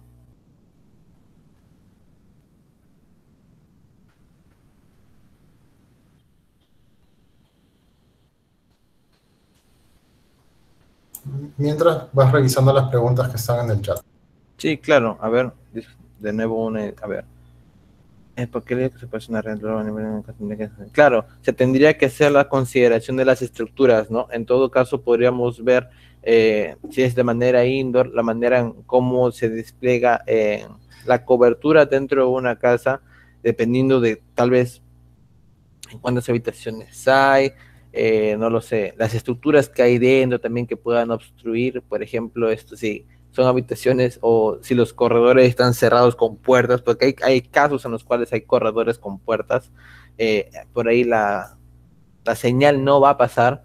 S2: Mientras vas revisando las preguntas que están en el chat.
S1: Sí, claro. A ver, de nuevo a ver. ¿Por qué se puede una Claro, se tendría que hacer la consideración de las estructuras, ¿no? En todo caso, podríamos ver si es de manera indoor, la manera en cómo se despliega la cobertura dentro de una casa, dependiendo de tal vez en cuántas habitaciones hay, no lo sé, las estructuras que hay dentro también que puedan obstruir, por ejemplo, esto sí, son habitaciones o si los corredores están cerrados con puertas, porque hay casos en los cuales hay corredores con puertas, por ahí la señal no va a pasar.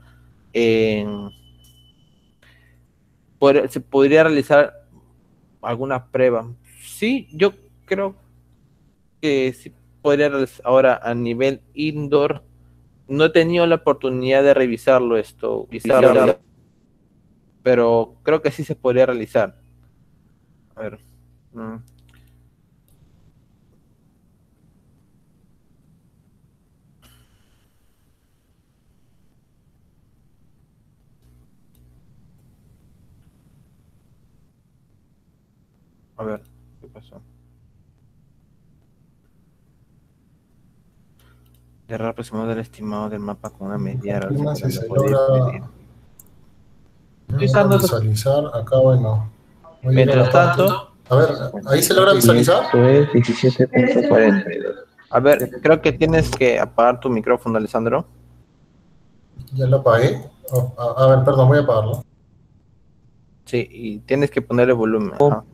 S1: Se podría realizar alguna prueba. Sí, yo creo que sí podría realizar ahora a nivel indoor. No he tenido la oportunidad de revisarlo pero creo que sí se podría realizar. A ver. A ver, ¿qué pasó? Error aproximado del estimado del mapa con una medida.
S2: Confirma si se logra
S1: Usando
S2: visualizar. Acá, bueno.
S1: Mientras tanto,
S2: a ver, ¿ahí se logra visualizar?
S1: esto es 17.42. A ver, creo que tienes que apagar tu micrófono, Alessandro.
S2: Ya lo apagué. A ver, perdón, voy a apagarlo.
S1: Sí, y tienes que ponerle volumen.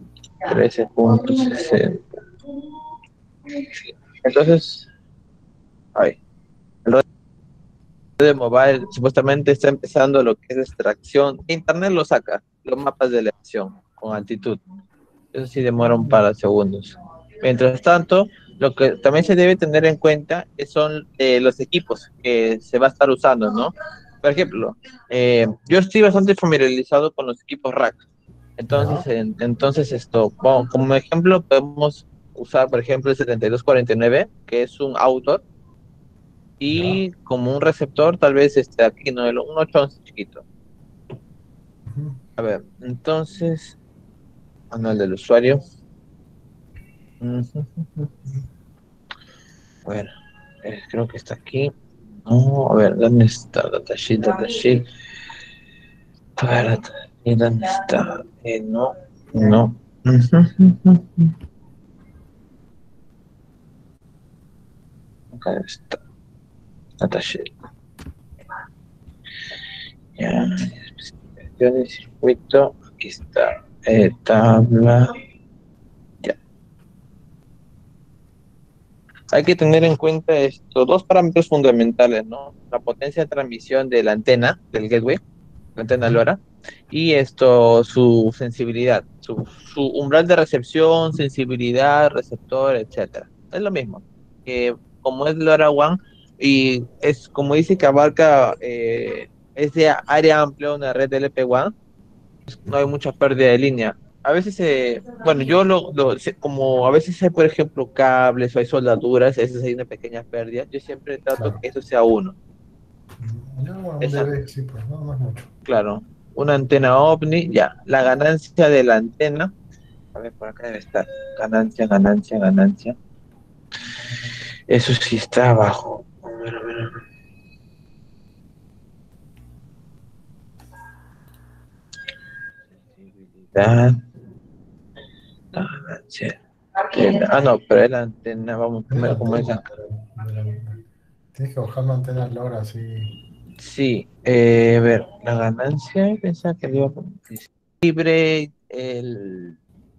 S1: 13.60. Entonces, ahí. El de mobile supuestamente está empezando lo que es extracción. Internet lo saca, los mapas de elevación con altitud. Eso sí demora un par de segundos. Mientras tanto, lo que también se debe tener en cuenta son los equipos que se va a estar usando, ¿no? Por ejemplo, yo estoy bastante familiarizado con los equipos rack. Entonces esto, bueno, como ejemplo, podemos usar, por ejemplo, el 7249, que es un outdoor, y como un receptor, tal vez aquí, ¿no? Un 811 chiquito. A ver, entonces, manual del usuario. Bueno, creo que está aquí. No, a ver, ¿dónde está? Datasheet. A ver, datasheet, ¿dónde está? No. Acá está. Datasheet. Ya, especificaciones, circuito, aquí está. Tabla. Ya. Hay que tener en cuenta estos dos parámetros fundamentales, ¿no? La potencia de transmisión de la antena, del gateway, la antena LoRa, y su sensibilidad, su umbral de recepción, sensibilidad, receptor, etcétera. Es lo mismo. Como es LoRaWAN, y es como dice que abarca ese área amplia, una red LP WAN, no hay mucha pérdida de línea. A veces, bueno, como a veces hay, por ejemplo, cables o hay soldaduras, esas hay una pequeña pérdida. Yo siempre trato
S2: Claro.
S1: que eso sea uno.
S2: Ya, bueno, un
S1: Esa,
S2: DB, sí, pues no, no es mucho.
S1: claro, una antena OVNI, ya. La ganancia de la antena, a ver, por acá debe estar. Ganancia, ganancia, ganancia. Eso sí está abajo. A ver, a ver, a ver. Sensibilidad, la ganancia. No, pero es la antena, vamos
S2: Es la
S1: primero como
S2: antena,
S1: esa.
S2: tienes que bajar la antena LoRa, así.
S1: Sí, a ver, la ganancia, pensaba que le iba a poner libre el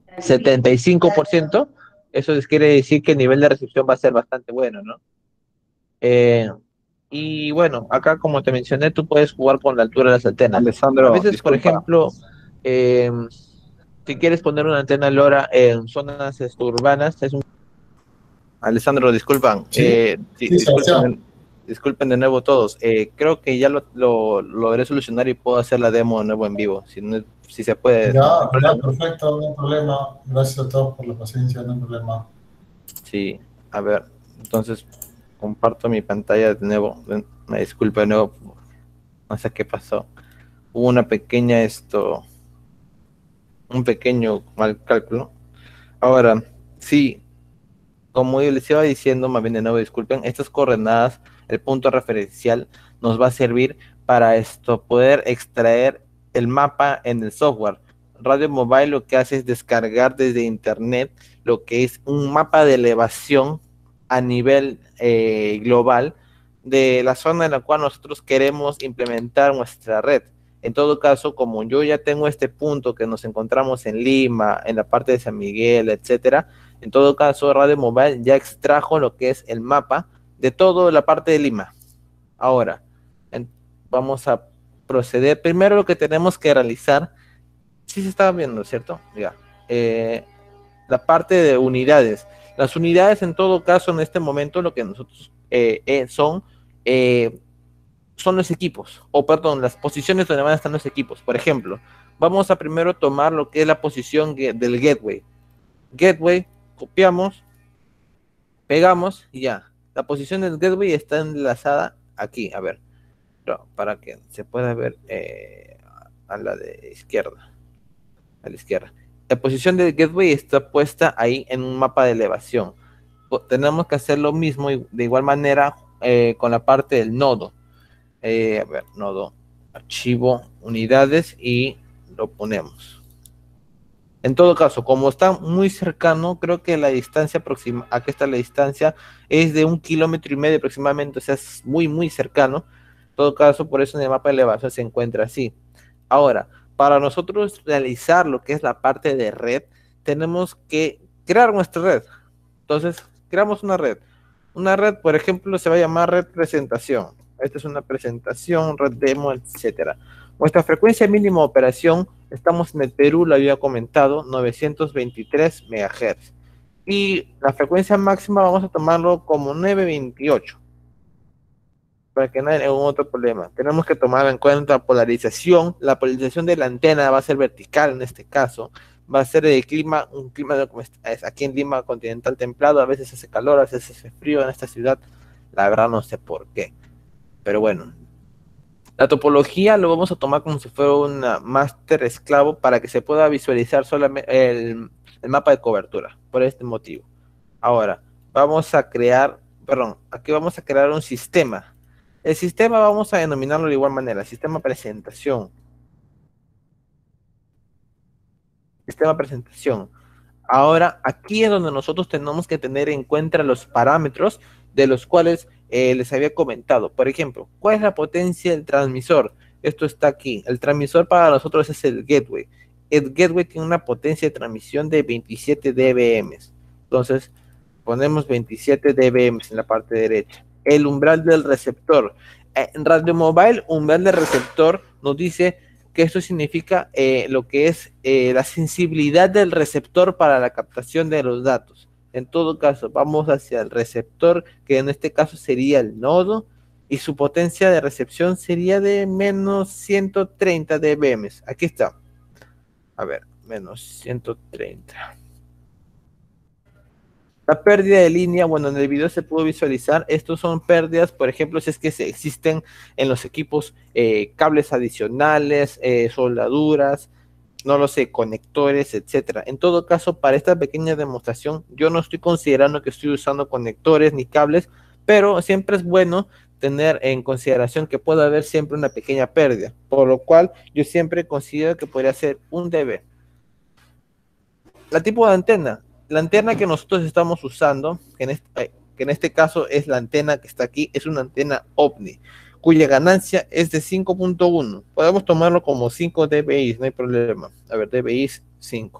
S1: 75%. Eso quiere decir que el nivel de recepción va a ser bastante bueno, ¿no? Eh, y bueno, acá como te mencioné, tú puedes jugar con la altura de las antenas. A
S4: Alessandro,
S1: veces, por
S4: disculpa.
S1: ejemplo, eh, si quieres poner una antena LoRa en zonas urbanas,
S4: Alessandro, disculpan.
S2: ¿Sí?
S4: Sí,
S2: Sí, Sebastián.
S4: disculpen de nuevo todos. Creo que ya lo logré solucionar y puedo hacer la demo de nuevo en vivo. Si se puede,
S2: Ya,
S4: no hay
S2: ya,
S4: problema.
S2: perfecto, no hay problema. Gracias a todos por la paciencia, no hay problema.
S4: Sí, a ver. Entonces, comparto mi pantalla de nuevo. Me disculpo de nuevo. No sé qué pasó. Hubo un pequeño mal cálculo. Ahora, sí, como yo les iba diciendo, más bien de nuevo, disculpen, estas coordenadas, el punto referencial, nos va a servir para poder extraer el mapa en el software. Radio Mobile lo que hace es descargar desde internet lo que es un mapa de elevación a nivel global de la zona en la cual nosotros queremos implementar nuestra red. En todo caso, como yo ya tengo este punto que nos encontramos en Lima, en la parte de San Miguel, etcétera, en todo caso, Radio Mobile ya extrajo lo que es el mapa de toda la parte de Lima. Ahora, vamos a proceder. Primero lo que tenemos que realizar, sí se está viendo, ¿cierto? Ya. La parte de unidades. Las unidades, en todo caso, en este momento, lo que nosotros son los equipos, o perdón, las posiciones donde van a estar los equipos. Por ejemplo, vamos a primero tomar lo que es la posición del gateway. Gateway, copiamos, pegamos y ya. La posición del gateway está enlazada aquí, a ver, para que se pueda ver a la de izquierda, a la izquierda. La posición del gateway está puesta ahí en un mapa de elevación. Tenemos que hacer lo mismo de igual manera con la parte del nodo. A ver, nodo, archivo, unidades y lo ponemos. En todo caso, como está muy cercano, creo que la distancia próxima, aquí está la distancia, es de 1,5 kilómetros aproximadamente, o sea, es muy, muy cercano. En todo caso, por eso en el mapa de elevación se encuentra así. Ahora, para nosotros realizar lo que es la parte de red, tenemos que crear nuestra red. Entonces, creamos una red. Una red, por ejemplo, se va a llamar red presentación. Esta es una presentación, red demo, etcétera. Nuestra frecuencia mínima de operación, estamos en el Perú, lo había comentado, 923 MHz. Y la frecuencia máxima vamos a tomarlo como 928, para que no haya ningún otro problema. Tenemos que tomar en cuenta polarización. La polarización de la antena va a ser vertical en este caso. Va a ser el clima, un clima como es aquí en Lima, continental templado. A veces hace calor, a veces hace frío en esta ciudad. La verdad no sé por qué. Pero bueno, la topología lo vamos a tomar como si fuera una master esclavo para que se pueda visualizar solamente el mapa de cobertura, por este motivo. Ahora, vamos a crear, perdón, aquí vamos a crear un sistema. El sistema vamos a denominarlo de igual manera, sistema presentación. Sistema presentación. Ahora, aquí es donde nosotros tenemos que tener en cuenta los parámetros de los cuales les había comentado. Por ejemplo, ¿cuál es la potencia del transmisor? Esto está aquí. El transmisor para nosotros es el gateway. El gateway tiene una potencia de transmisión de 27 dBm. Entonces, ponemos 27 dBm en la parte derecha. El umbral del receptor. En Radio Mobile, umbral del receptor nos dice que esto significa lo que es la sensibilidad del receptor para la captación de los datos. En todo caso, vamos hacia el receptor, que en este caso sería el nodo, y su potencia de recepción sería de menos 130 dBm. Aquí está. A ver, menos 130. La pérdida de línea, bueno, en el video se pudo visualizar, estos son pérdidas, por ejemplo, si es que existen en los equipos cables adicionales, soldaduras, no lo sé, conectores, etcétera. En todo caso, para esta pequeña demostración, yo no estoy considerando que estoy usando conectores ni cables, pero siempre es bueno tener en consideración que puede haber siempre una pequeña pérdida, por lo cual yo siempre considero que podría ser 1 dB. La tipo de antena. La antena que nosotros estamos usando, que en este caso es la antena que está aquí, es una antena OVNI, cuya ganancia es de 5.1. Podemos tomarlo como 5 dBi, no hay problema. A ver, dBi 5.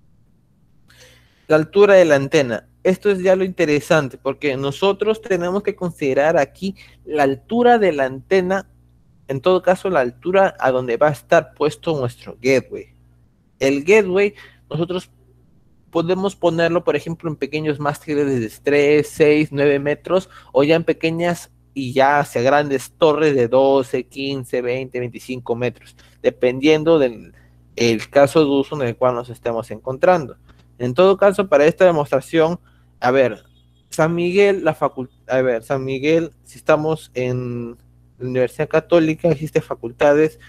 S4: La altura de la antena. Esto es ya lo interesante, porque nosotros tenemos que considerar aquí la altura de la antena, en todo caso la altura a donde va a estar puesto nuestro gateway. El gateway, nosotros podemos ponerlo, por ejemplo, en pequeños mástiles de 3, 6, 9 metros, o ya en pequeñas y ya hacia grandes torres de 12, 15, 20, 25 metros, dependiendo del caso de uso en el cual nos estemos encontrando. En todo caso, para esta demostración, a ver, San Miguel, San Miguel, si estamos en la Universidad Católica, existen facultades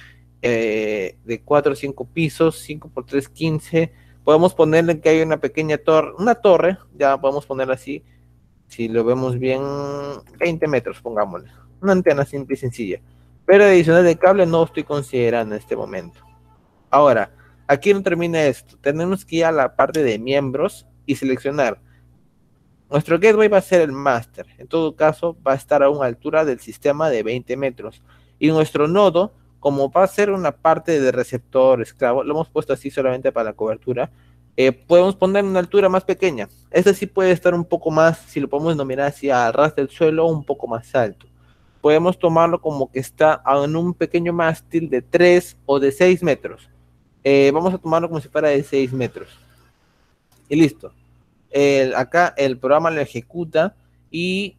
S4: de 4 o 5 pisos, 5 por 3, 15. Podemos ponerle que hay una pequeña torre, ya podemos ponerla así, si lo vemos bien, 20 metros, pongámosle. Una antena simple y sencilla. Pero adicional de cable no estoy considerando en este momento. Ahora, aquí no termina esto. Tenemos que ir a la parte de miembros y seleccionar. Nuestro gateway va a ser el master. En todo caso, va a estar a una altura del sistema de 20 metros. Y nuestro nodo, como va a ser una parte de receptor esclavo, lo hemos puesto así solamente para la cobertura, podemos poner una altura más pequeña. Este sí puede estar un poco más, si lo podemos denominar así, a ras del suelo, un poco más alto. Podemos tomarlo como que está en un pequeño mástil de 3 o de 6 metros. Vamos a tomarlo como si fuera de 6 metros. Y listo. Acá el programa lo ejecuta y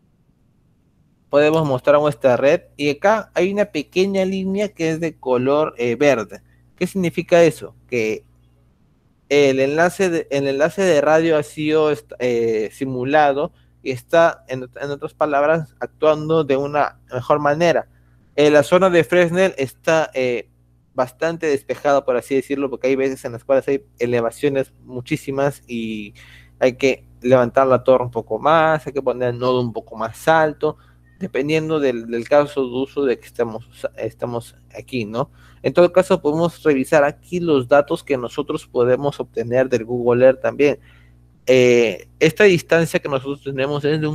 S4: podemos mostrar nuestra red, y acá hay una pequeña línea que es de color verde. ¿Qué significa eso? Que el enlace de radio ha sido simulado y está, en otras palabras, actuando de una mejor manera. La zona de Fresnel está bastante despejada, por así decirlo, porque hay veces en las cuales hay elevaciones muchísimas y hay que levantar la torre un poco más, hay que poner el nodo un poco más alto, dependiendo del caso de uso de que estamos aquí, ¿no? En todo caso, podemos revisar aquí los datos que nosotros podemos obtener del Google Earth también. Esta distancia que nosotros tenemos es de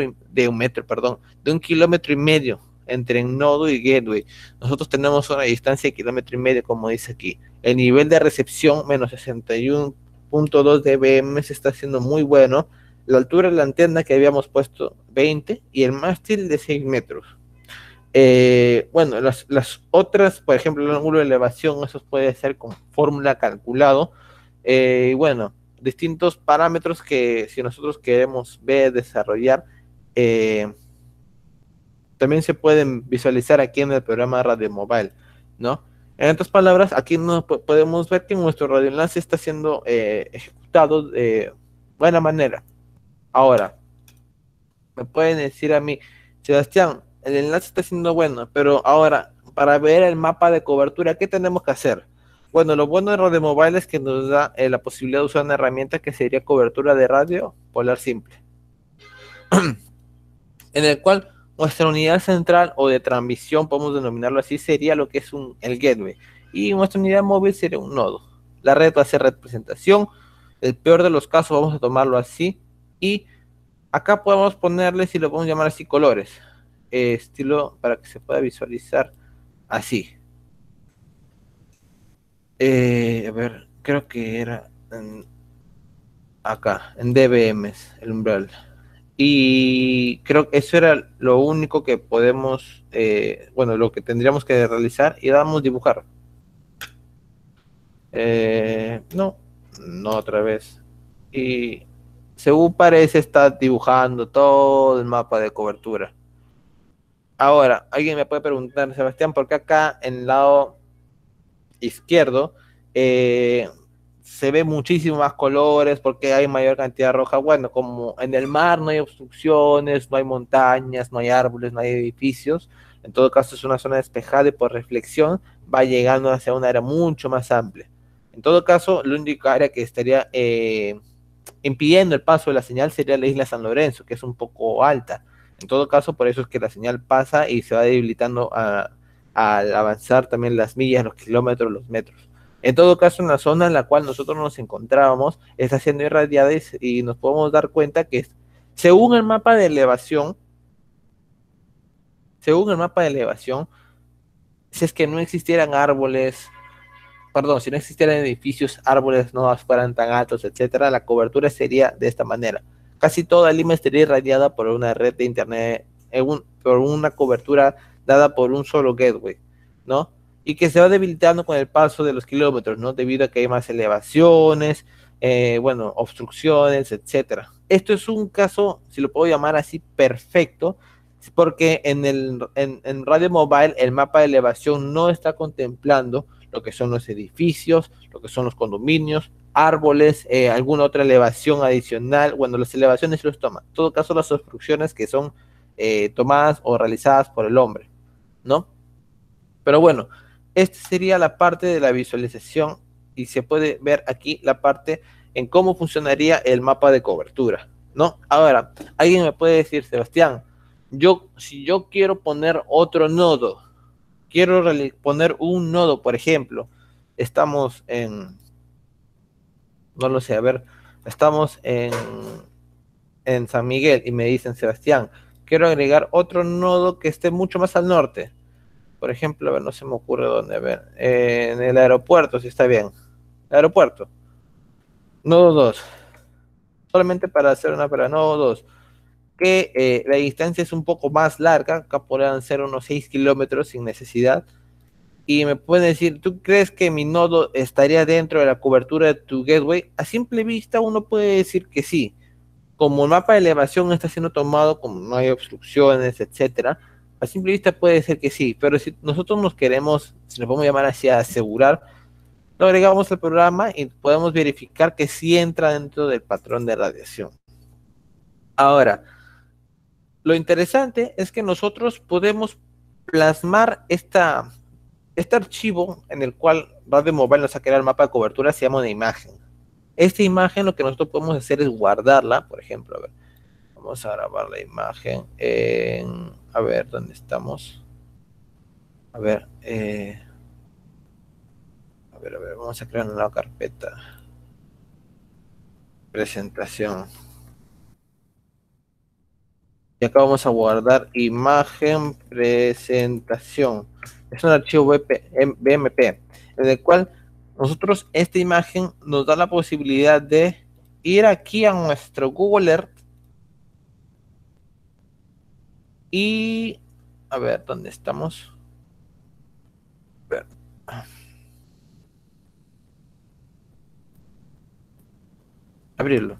S4: un kilómetro y medio entre nodo y gateway. Nosotros tenemos una distancia de kilómetro y medio, como dice aquí. El nivel de recepción, menos 61.2 dBm, está siendo muy bueno. La altura de la antena que habíamos puesto 20 y el mástil de 6 metros. Bueno, las otras, por ejemplo, el ángulo de elevación, eso puede ser con fórmula calculado. Bueno, distintos parámetros que si nosotros queremos ver, desarrollar, también se pueden visualizar aquí en el programa Radio Mobile, ¿no? En otras palabras, aquí podemos ver que nuestro radioenlace está siendo ejecutado de buena manera. Ahora, me pueden decir a mí, Sebastián, el enlace está siendo bueno, pero ahora, para ver el mapa de cobertura, ¿qué tenemos que hacer? Bueno, lo bueno de Radio Mobile es que nos da la posibilidad de usar una herramienta que sería cobertura de radio polar simple, en el cual nuestra unidad central o de transmisión, podemos denominarlo así, sería lo que es el gateway, y nuestra unidad móvil sería un nodo. La red va a ser representación, el peor de los casos vamos a tomarlo así, y acá podemos ponerle, si lo podemos llamar así, colores, estilo para que se pueda visualizar así. A ver, creo que era acá, en dBm, el umbral. Y creo que eso era lo único que podemos, bueno, lo que tendríamos que realizar, y vamos a dibujar. No, no otra vez. Y según parece está dibujando todo el mapa de cobertura. Ahora, alguien me puede preguntar, Sebastián, ¿por qué acá en el lado izquierdo se ve muchísimo más colores? Porque hay mayor cantidad roja. Bueno, como en el mar no hay obstrucciones, no hay montañas, no hay árboles, no hay edificios. En todo caso es una zona despejada y por reflexión va llegando hacia una área mucho más amplia. En todo caso, la única área que estaría impidiendo el paso de la señal sería la isla San Lorenzo, que es un poco alta. En todo caso, por eso es que la señal pasa y se va debilitando al avanzar también las millas, los kilómetros, los metros. En todo caso, en la zona en la cual nosotros nos encontrábamos está siendo irradiada y nos podemos dar cuenta que según el mapa de elevación, si es que no existieran árboles, perdón, si no existieran edificios, árboles no fueran tan altos, etcétera, la cobertura sería de esta manera. Casi toda Lima estaría irradiada por una red de internet, por una cobertura dada por un solo gateway, ¿no? Y que se va debilitando con el paso de los kilómetros, ¿no? Debido a que hay más elevaciones, bueno, obstrucciones, etcétera. Esto es un caso, si lo puedo llamar así, perfecto, porque en Radio Mobile el mapa de elevación no está contemplando lo que son los edificios, lo que son los condominios, árboles, alguna otra elevación adicional. Bueno, las elevaciones se los toman. En todo caso, las obstrucciones que son tomadas o realizadas por el hombre, ¿no? Pero bueno, esta sería la parte de la visualización y se puede ver aquí la parte en cómo funcionaría el mapa de cobertura, ¿no? Ahora, alguien me puede decir, Sebastián, si yo quiero poner otro nodo, quiero poner un nodo, por ejemplo, estamos en, no lo sé, a ver, estamos en San Miguel y me dicen, Sebastián, quiero agregar otro nodo que esté mucho más al norte. Por ejemplo, a ver, no se me ocurre dónde, a ver, en el aeropuerto, si está bien. Aeropuerto. Nodo 2. Solamente para hacer una para nodo 2. Que la distancia es un poco más larga, acá podrían ser unos 6 kilómetros sin necesidad. Y me pueden decir, ¿tú crees que mi nodo estaría dentro de la cobertura de tu gateway? A simple vista uno puede decir que sí. Como el mapa de elevación está siendo tomado, como no hay obstrucciones, etcétera, a simple vista puede ser que sí, pero si nosotros nos queremos, si lo podemos llamar así, asegurar, lo agregamos al programa y podemos verificar que sí entra dentro del patrón de radiación. Ahora, lo interesante es que nosotros podemos plasmar este archivo en el cual Radio Mobile nos ha creado el mapa de cobertura, se llama una imagen. Esta imagen lo que nosotros podemos hacer es guardarla, por ejemplo, a ver, vamos a grabar la imagen a ver, ¿dónde estamos? A ver, vamos a crear una nueva carpeta. Presentación. Y acá vamos a guardar imagen presentación. Es un archivo BMP, en el cual nosotros esta imagen nos da la posibilidad de ir aquí a nuestro Google Earth y a ver dónde estamos. A ver. Abrirlo.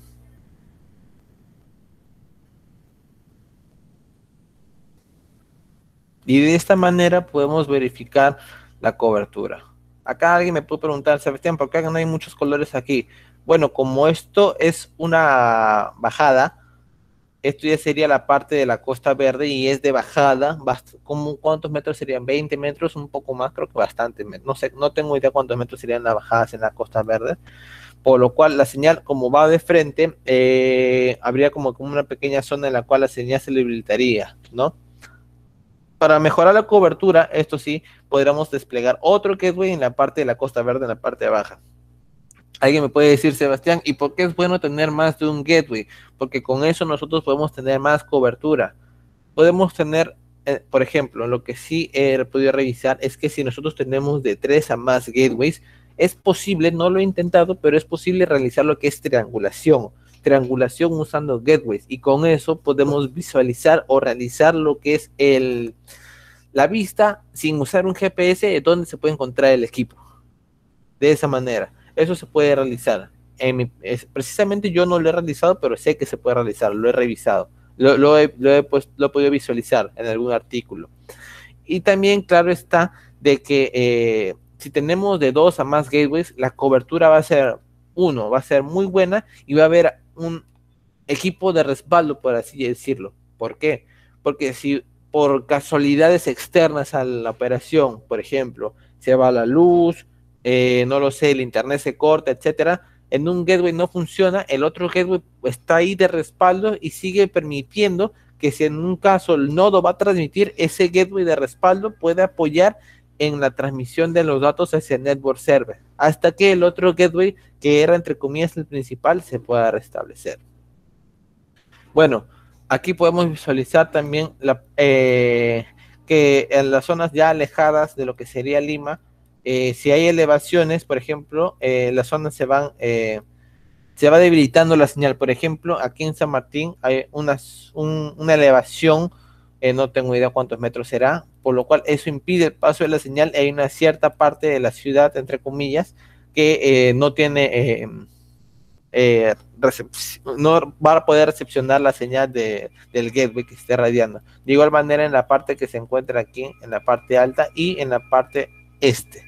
S4: Y de esta manera podemos verificar la cobertura. Acá alguien me puede preguntar, Sebastián, ¿por qué no hay muchos colores aquí? Bueno, como esto es una bajada, esto ya sería la parte de la Costa Verde y es de bajada. ¿Cuántos metros serían? 20 metros, un poco más, creo que bastante. No sé, no tengo idea cuántos metros serían las bajadas en la Costa Verde. Por lo cual la señal, como va de frente, habría como una pequeña zona en la cual la señal se debilitaría, ¿no? Para mejorar la cobertura, esto sí, podríamos desplegar otro gateway en la parte de la Costa Verde, en la parte baja. Alguien me puede decir, Sebastián, ¿y por qué es bueno tener más de un gateway? Porque con eso nosotros podemos tener más cobertura. Podemos tener, por ejemplo, lo que sí he podido revisar es que si nosotros tenemos de 3 a más gateways, es posible, no lo he intentado, pero es posible realizar lo que es triangulación usando gateways, y con eso podemos visualizar o realizar lo que es la vista sin usar un GPS de dónde se puede encontrar el equipo. de esa manera. Eso se puede realizar. Precisamente yo no lo he realizado, pero sé que se puede realizar, lo he revisado, lo he podido visualizar en algún artículo. Y también, claro está, de que si tenemos de 2 a más gateways, la cobertura va a ser muy buena y va a haber un equipo de respaldo, por así decirlo. ¿Por qué? Porque si por casualidades externas a la operación, por ejemplo, se va la luz, no lo sé, el internet se corta, etcétera, en un gateway no funciona, el otro gateway está ahí de respaldo y sigue permitiendo que si en un caso el nodo va a transmitir, ese gateway de respaldo puede apoyar en la transmisión de los datos hacia el network server, hasta que el otro gateway, que era entre comillas el principal, se pueda restablecer. Bueno, aquí podemos visualizar también que en las zonas ya alejadas de lo que sería Lima, si hay elevaciones, por ejemplo, las zonas se va debilitando la señal. Por ejemplo, aquí en San Martín hay una elevación, no tengo idea cuántos metros será, por lo cual eso impide el paso de la señal. Hay una cierta parte de la ciudad, entre comillas, que no tiene... no va a poder recepcionar la señal del gateway que esté radiando. De igual manera en la parte que se encuentra aquí, en la parte alta y en la parte este.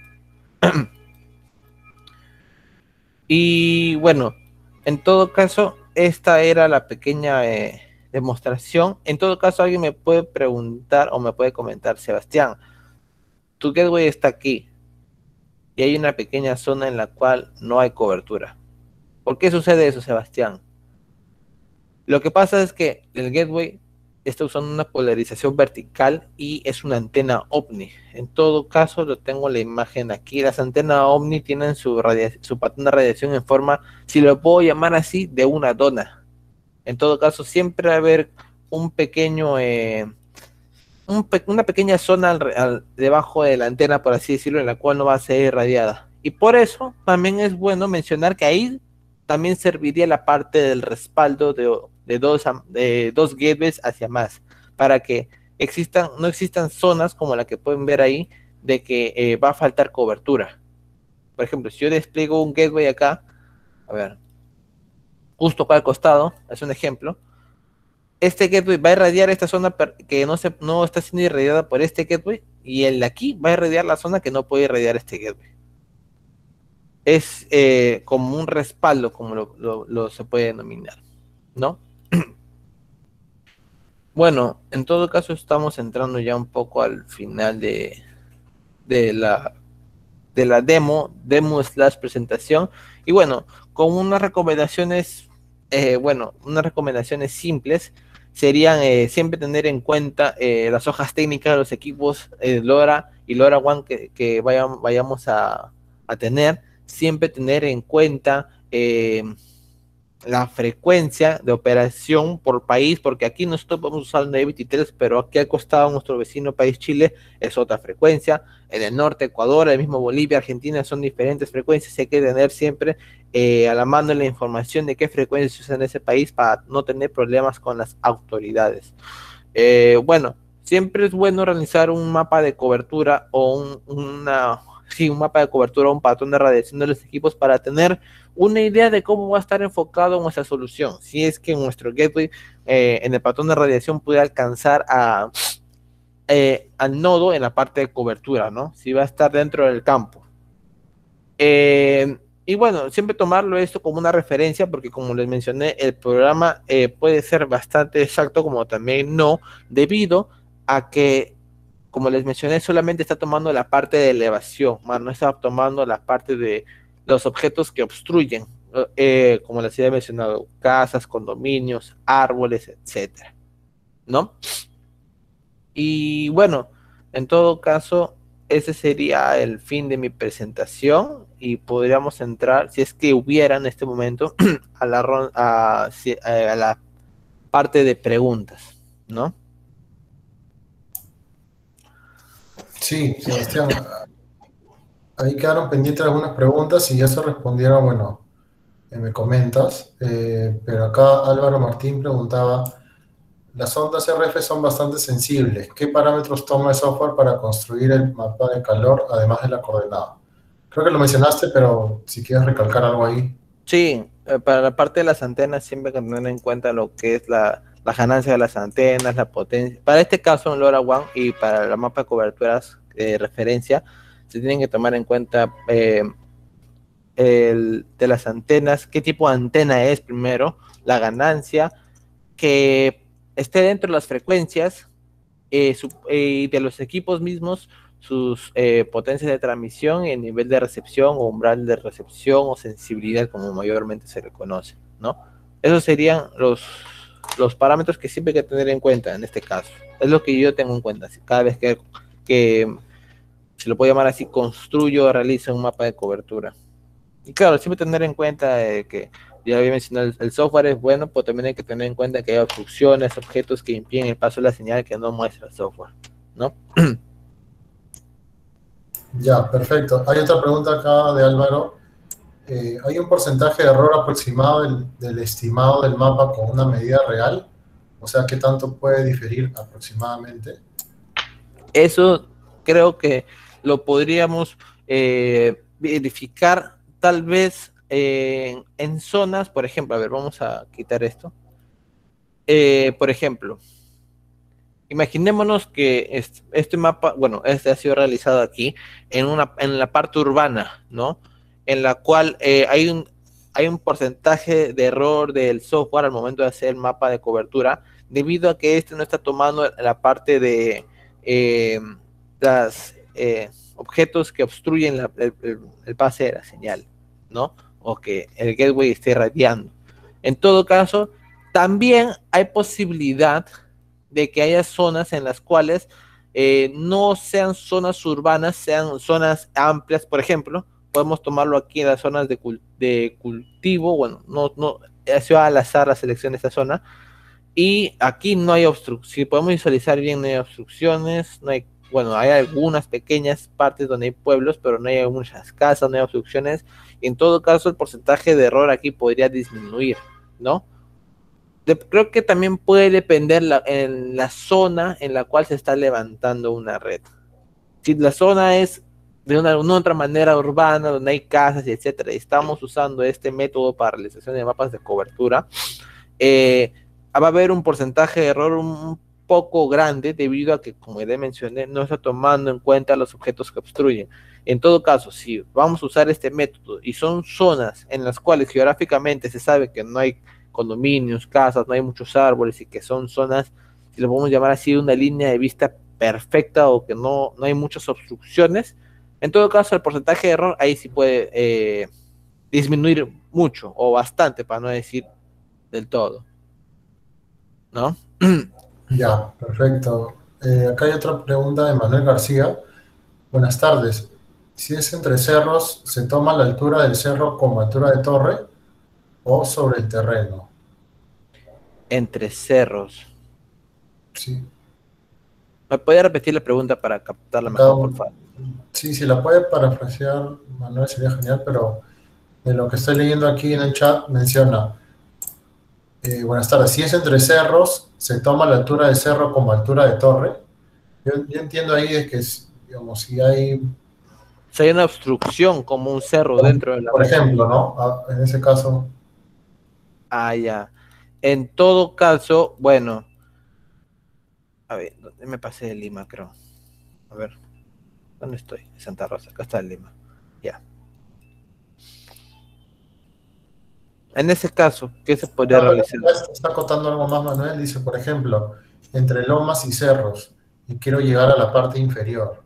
S4: Y bueno, en todo caso, esta era la pequeña demostración. En todo caso, alguien me puede preguntar o me puede comentar: Sebastián, tu gateway está aquí y hay una pequeña zona en la cual no hay cobertura. ¿Por qué sucede eso, Sebastián? Lo que pasa es que el gateway está usando una polarización vertical y es una antena OVNI. En todo caso, lo tengo la imagen aquí. Las antenas OVNI tienen su patrón de radiación en forma, si lo puedo llamar así, de una dona. En todo caso, siempre va a haber un pequeño, una pequeña zona debajo de la antena, por así decirlo, en la cual no va a ser irradiada. Y por eso también es bueno mencionar que ahí también serviría la parte del respaldo de dos gateways hacia más, para que no existan zonas como la que pueden ver ahí, de que va a faltar cobertura. Por ejemplo, si yo despliego un gateway acá, a ver, justo acá al costado, es un ejemplo, este gateway va a irradiar esta zona que no está siendo irradiada por este gateway, y el de aquí va a irradiar la zona que no puede irradiar este gateway. Es como un respaldo, como lo se puede denominar, ¿no? Bueno, en todo caso estamos entrando ya un poco al final de la demo / presentación, y bueno, con unas recomendaciones, unas recomendaciones simples serían siempre tener en cuenta las hojas técnicas de los equipos LoRa y LoRaWAN que vayamos a tener. Siempre tener en cuenta la frecuencia de operación por país, porque aquí nosotros vamos a usar el 923, pero aquí al costado nuestro vecino país Chile es otra frecuencia. En el norte, Ecuador, el mismo Bolivia, Argentina, son diferentes frecuencias. Hay que tener siempre a la mano la información de qué frecuencia se usa en ese país para no tener problemas con las autoridades. Bueno, siempre es bueno realizar un mapa de cobertura o un mapa de cobertura, un patrón de radiación de los equipos para tener una idea de cómo va a estar enfocado nuestra solución. Si es que nuestro gateway en el patrón de radiación puede alcanzar al nodo en la parte de cobertura, ¿no? Si va a estar dentro del campo. Y bueno, siempre tomarlo esto como una referencia, porque como les mencioné, el programa puede ser bastante exacto como también no, debido a que, como les mencioné, solamente está tomando la parte de elevación, no está tomando la parte de los objetos que obstruyen, como les había mencionado, casas, condominios, árboles, etcétera, ¿no? Y bueno, en todo caso, ese sería el fin de mi presentación y podríamos entrar, si es que hubiera en este momento, a la parte de preguntas, ¿no?
S2: Sí, Sebastián, ahí quedaron pendientes algunas preguntas y ya se respondieron, bueno, me comentas, pero acá Álvaro Martín preguntaba: las ondas RF son bastante sensibles, ¿qué parámetros toma el software para construir el mapa de calor además de la coordenada? Creo que lo mencionaste, pero si quieres recalcar algo ahí.
S4: Sí, para la parte de las antenas siempre hay que tener en cuenta lo que es la ganancia de las antenas, la potencia. Para este caso en LoRaWAN y para la mapa de coberturas de referencia, se tienen que tomar en cuenta de las antenas, qué tipo de antena es primero, la ganancia, que esté dentro de las frecuencias y de los equipos mismos, sus potencias de transmisión, el nivel de recepción o umbral de recepción o sensibilidad, como mayormente se le conoce, ¿no? Esos serían los parámetros que siempre hay que tener en cuenta en este caso. Es lo que yo tengo en cuenta. Cada vez que se lo puedo llamar así, construyo o realizo un mapa de cobertura. Y claro, siempre tener en cuenta que ya había mencionado, el software es bueno, pero también hay que tener en cuenta que hay obstrucciones, objetos que impiden el paso de la señal que no muestra el software, ¿no?
S2: Ya, perfecto. Hay otra pregunta acá de Álvaro. ¿Hay un porcentaje de error aproximado del estimado del mapa con una medida real? O sea, ¿qué tanto puede diferir aproximadamente?
S4: Eso creo que lo podríamos verificar tal vez en zonas, por ejemplo, a ver, vamos a quitar esto. Por ejemplo, imaginémonos que este mapa, bueno, este ha sido realizado aquí en la parte urbana, ¿no? En la cual hay un porcentaje de error del software al momento de hacer el mapa de cobertura, debido a que este no está tomando la parte de los objetos que obstruyen el pase de la señal, ¿no? O que el gateway esté radiando. En todo caso, también hay posibilidad de que haya zonas en las cuales no sean zonas urbanas, sean zonas amplias. Por ejemplo, podemos tomarlo aquí en las zonas de cultivo. Bueno, no ha sido al azar la selección de esta zona. Y aquí no hay obstrucciones. Si podemos visualizar bien, no hay obstrucciones. No hay, bueno, hay algunas pequeñas partes donde hay pueblos, pero no hay muchas casas, no hay obstrucciones. Y en todo caso, el porcentaje de error aquí podría disminuir, ¿no? Creo que también puede depender en la zona en la cual se está levantando una red. Si la zona es de una otra manera urbana, donde hay casas y etcétera, y estamos usando este método para realización de mapas de cobertura, va a haber un porcentaje de error un poco grande debido a que, como ya mencioné, no está tomando en cuenta los objetos que obstruyen. En todo caso, si vamos a usar este método y son zonas en las cuales geográficamente se sabe que no hay condominios, casas, no hay muchos árboles y que son zonas, si lo podemos llamar así, una línea de vista perfecta o que no hay muchas obstrucciones, en todo caso el porcentaje de error ahí sí puede disminuir mucho o bastante, para no decir del todo, ¿no?
S2: Ya, perfecto. Acá hay otra pregunta de Manuel García. Buenas tardes. Si es entre cerros, ¿se toma la altura del cerro como altura de torre o sobre el terreno?
S4: Entre cerros.
S2: Sí.
S4: ¿Me puede repetir la pregunta para captarla
S2: Acá,
S4: mejor, por favor?
S2: sí, si la puede parafrasear, Manuel, sería genial, pero de lo que estoy leyendo aquí en el chat menciona, buenas tardes, si es entre cerros, ¿se toma la altura del cerro como altura de torre? Yo entiendo ahí de que, digamos, si hay...
S4: Si hay una obstrucción como un cerro dentro de la
S2: Por
S4: red.
S2: ejemplo, ¿no? En ese caso...
S4: Ah, ya. En todo caso, bueno, a ver, ¿dónde me pasé de Lima, creo? A ver, ¿dónde estoy? Santa Rosa, acá está Lima. Ya. En ese caso, ¿qué se podría realizar?
S2: Está acotando algo más, Manuel. Dice, por ejemplo, entre lomas y cerros, y quiero llegar a la parte inferior.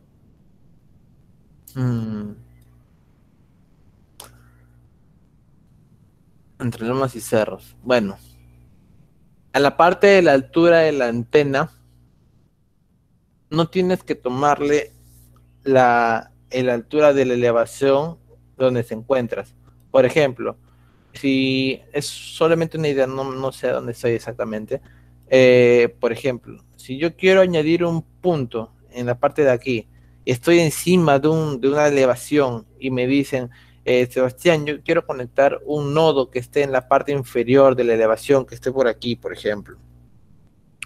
S4: Entre lomas y cerros. Bueno, a la parte de la altura de la antena, no tienes que tomarle la altura de la elevación donde se encuentras. Por ejemplo, si es solamente una idea, no sé dónde estoy exactamente. Por ejemplo, si yo quiero añadir un punto en la parte de aquí, estoy encima de una elevación y me dicen, Sebastián, yo quiero conectar un nodo que esté en la parte inferior de la elevación, que esté por aquí, por ejemplo.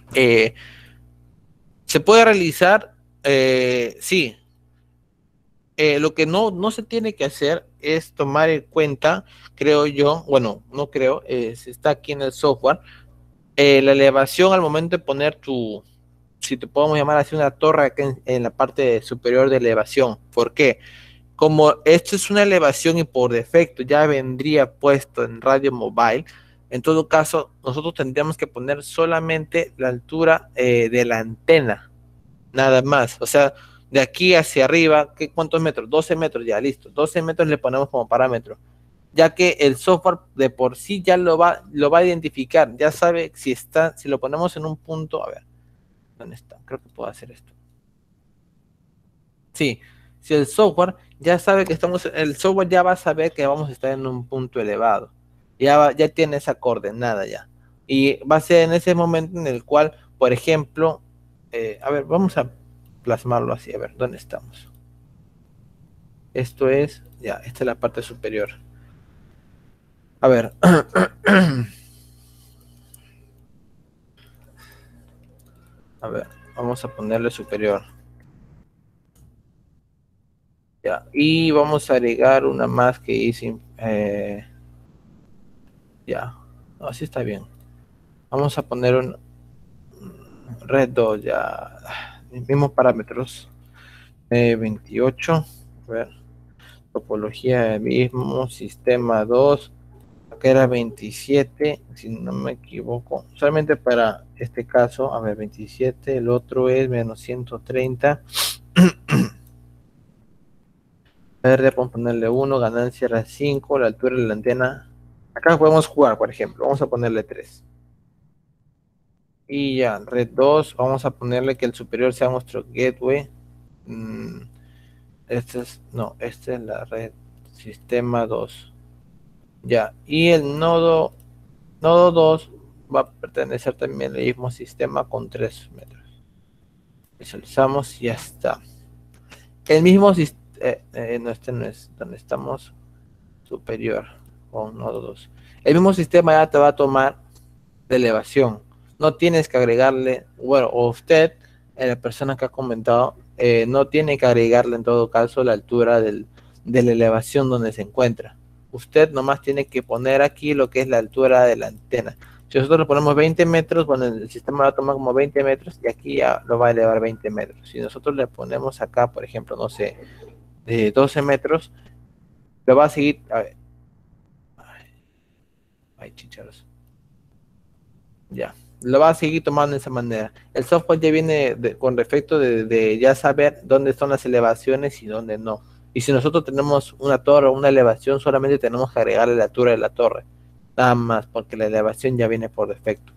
S4: ¿Se puede realizar? Sí. lo que no se tiene que hacer es tomar en cuenta, creo yo, bueno, no creo, si está aquí en el software, la elevación al momento de poner si te podemos llamar así, una torre aquí en la parte superior de elevación. ¿Por qué? Como esto es una elevación y por defecto ya vendría puesto en radio mobile, en todo caso, nosotros tendríamos que poner solamente la altura de la antena, nada más. O sea, de aquí hacia arriba, ¿cuántos metros? 12 metros, ya listo. 12 metros le ponemos como parámetro, ya que el software de por sí ya lo va a identificar, ya sabe si lo ponemos en un punto, a ver, ¿dónde está? Creo que puedo hacer esto. Sí, si el software ya sabe que el software ya va a saber que vamos a estar en un punto elevado, ya tiene esa coordenada ya, y va a ser en ese momento en el cual, por ejemplo, a ver, vamos a plasmarlo así, a ver, ¿dónde estamos? Esto es, ya, esta es la parte superior. A ver, a ver, vamos a ponerle superior. Ya, y vamos a agregar una más que hice. Ya, así está bien. Vamos a poner un red 2, ya, mismos parámetros. 28, a ver, topología mismo, sistema 2, acá era 27, si no me equivoco, solamente para este caso, a ver, 27, el otro es menos 130. Verde, podemos ponerle 1, ganancia era 5, la altura de la antena. Acá podemos jugar, por ejemplo, vamos a ponerle 3. Y ya, red 2, vamos a ponerle que el superior sea nuestro gateway. Esta es la red sistema 2. Ya, y el nodo 2 va a pertenecer también al mismo sistema con 3 metros. Visualizamos y ya está. El mismo sistema. No, este no es donde estamos, superior con nodo 2. El mismo sistema ya te va a tomar de elevación. No tienes que agregarle, bueno, o usted, la persona que ha comentado, no tiene que agregarle en todo caso la altura de la elevación donde se encuentra. Usted nomás tiene que poner aquí lo que es la altura de la antena. Si nosotros le ponemos 20 metros, bueno, el sistema va a tomar como 20 metros y aquí ya lo va a elevar 20 metros. Si nosotros le ponemos acá, por ejemplo, no sé, 12 metros, lo va a seguir. A ver. Ay, chicharos. Ya. Lo va a seguir tomando de esa manera. El software ya viene con defecto de ya saber dónde son las elevaciones y dónde no. Y si nosotros tenemos una torre o una elevación, solamente tenemos que agregarle la altura de la torre. Nada más, porque la elevación ya viene por defecto.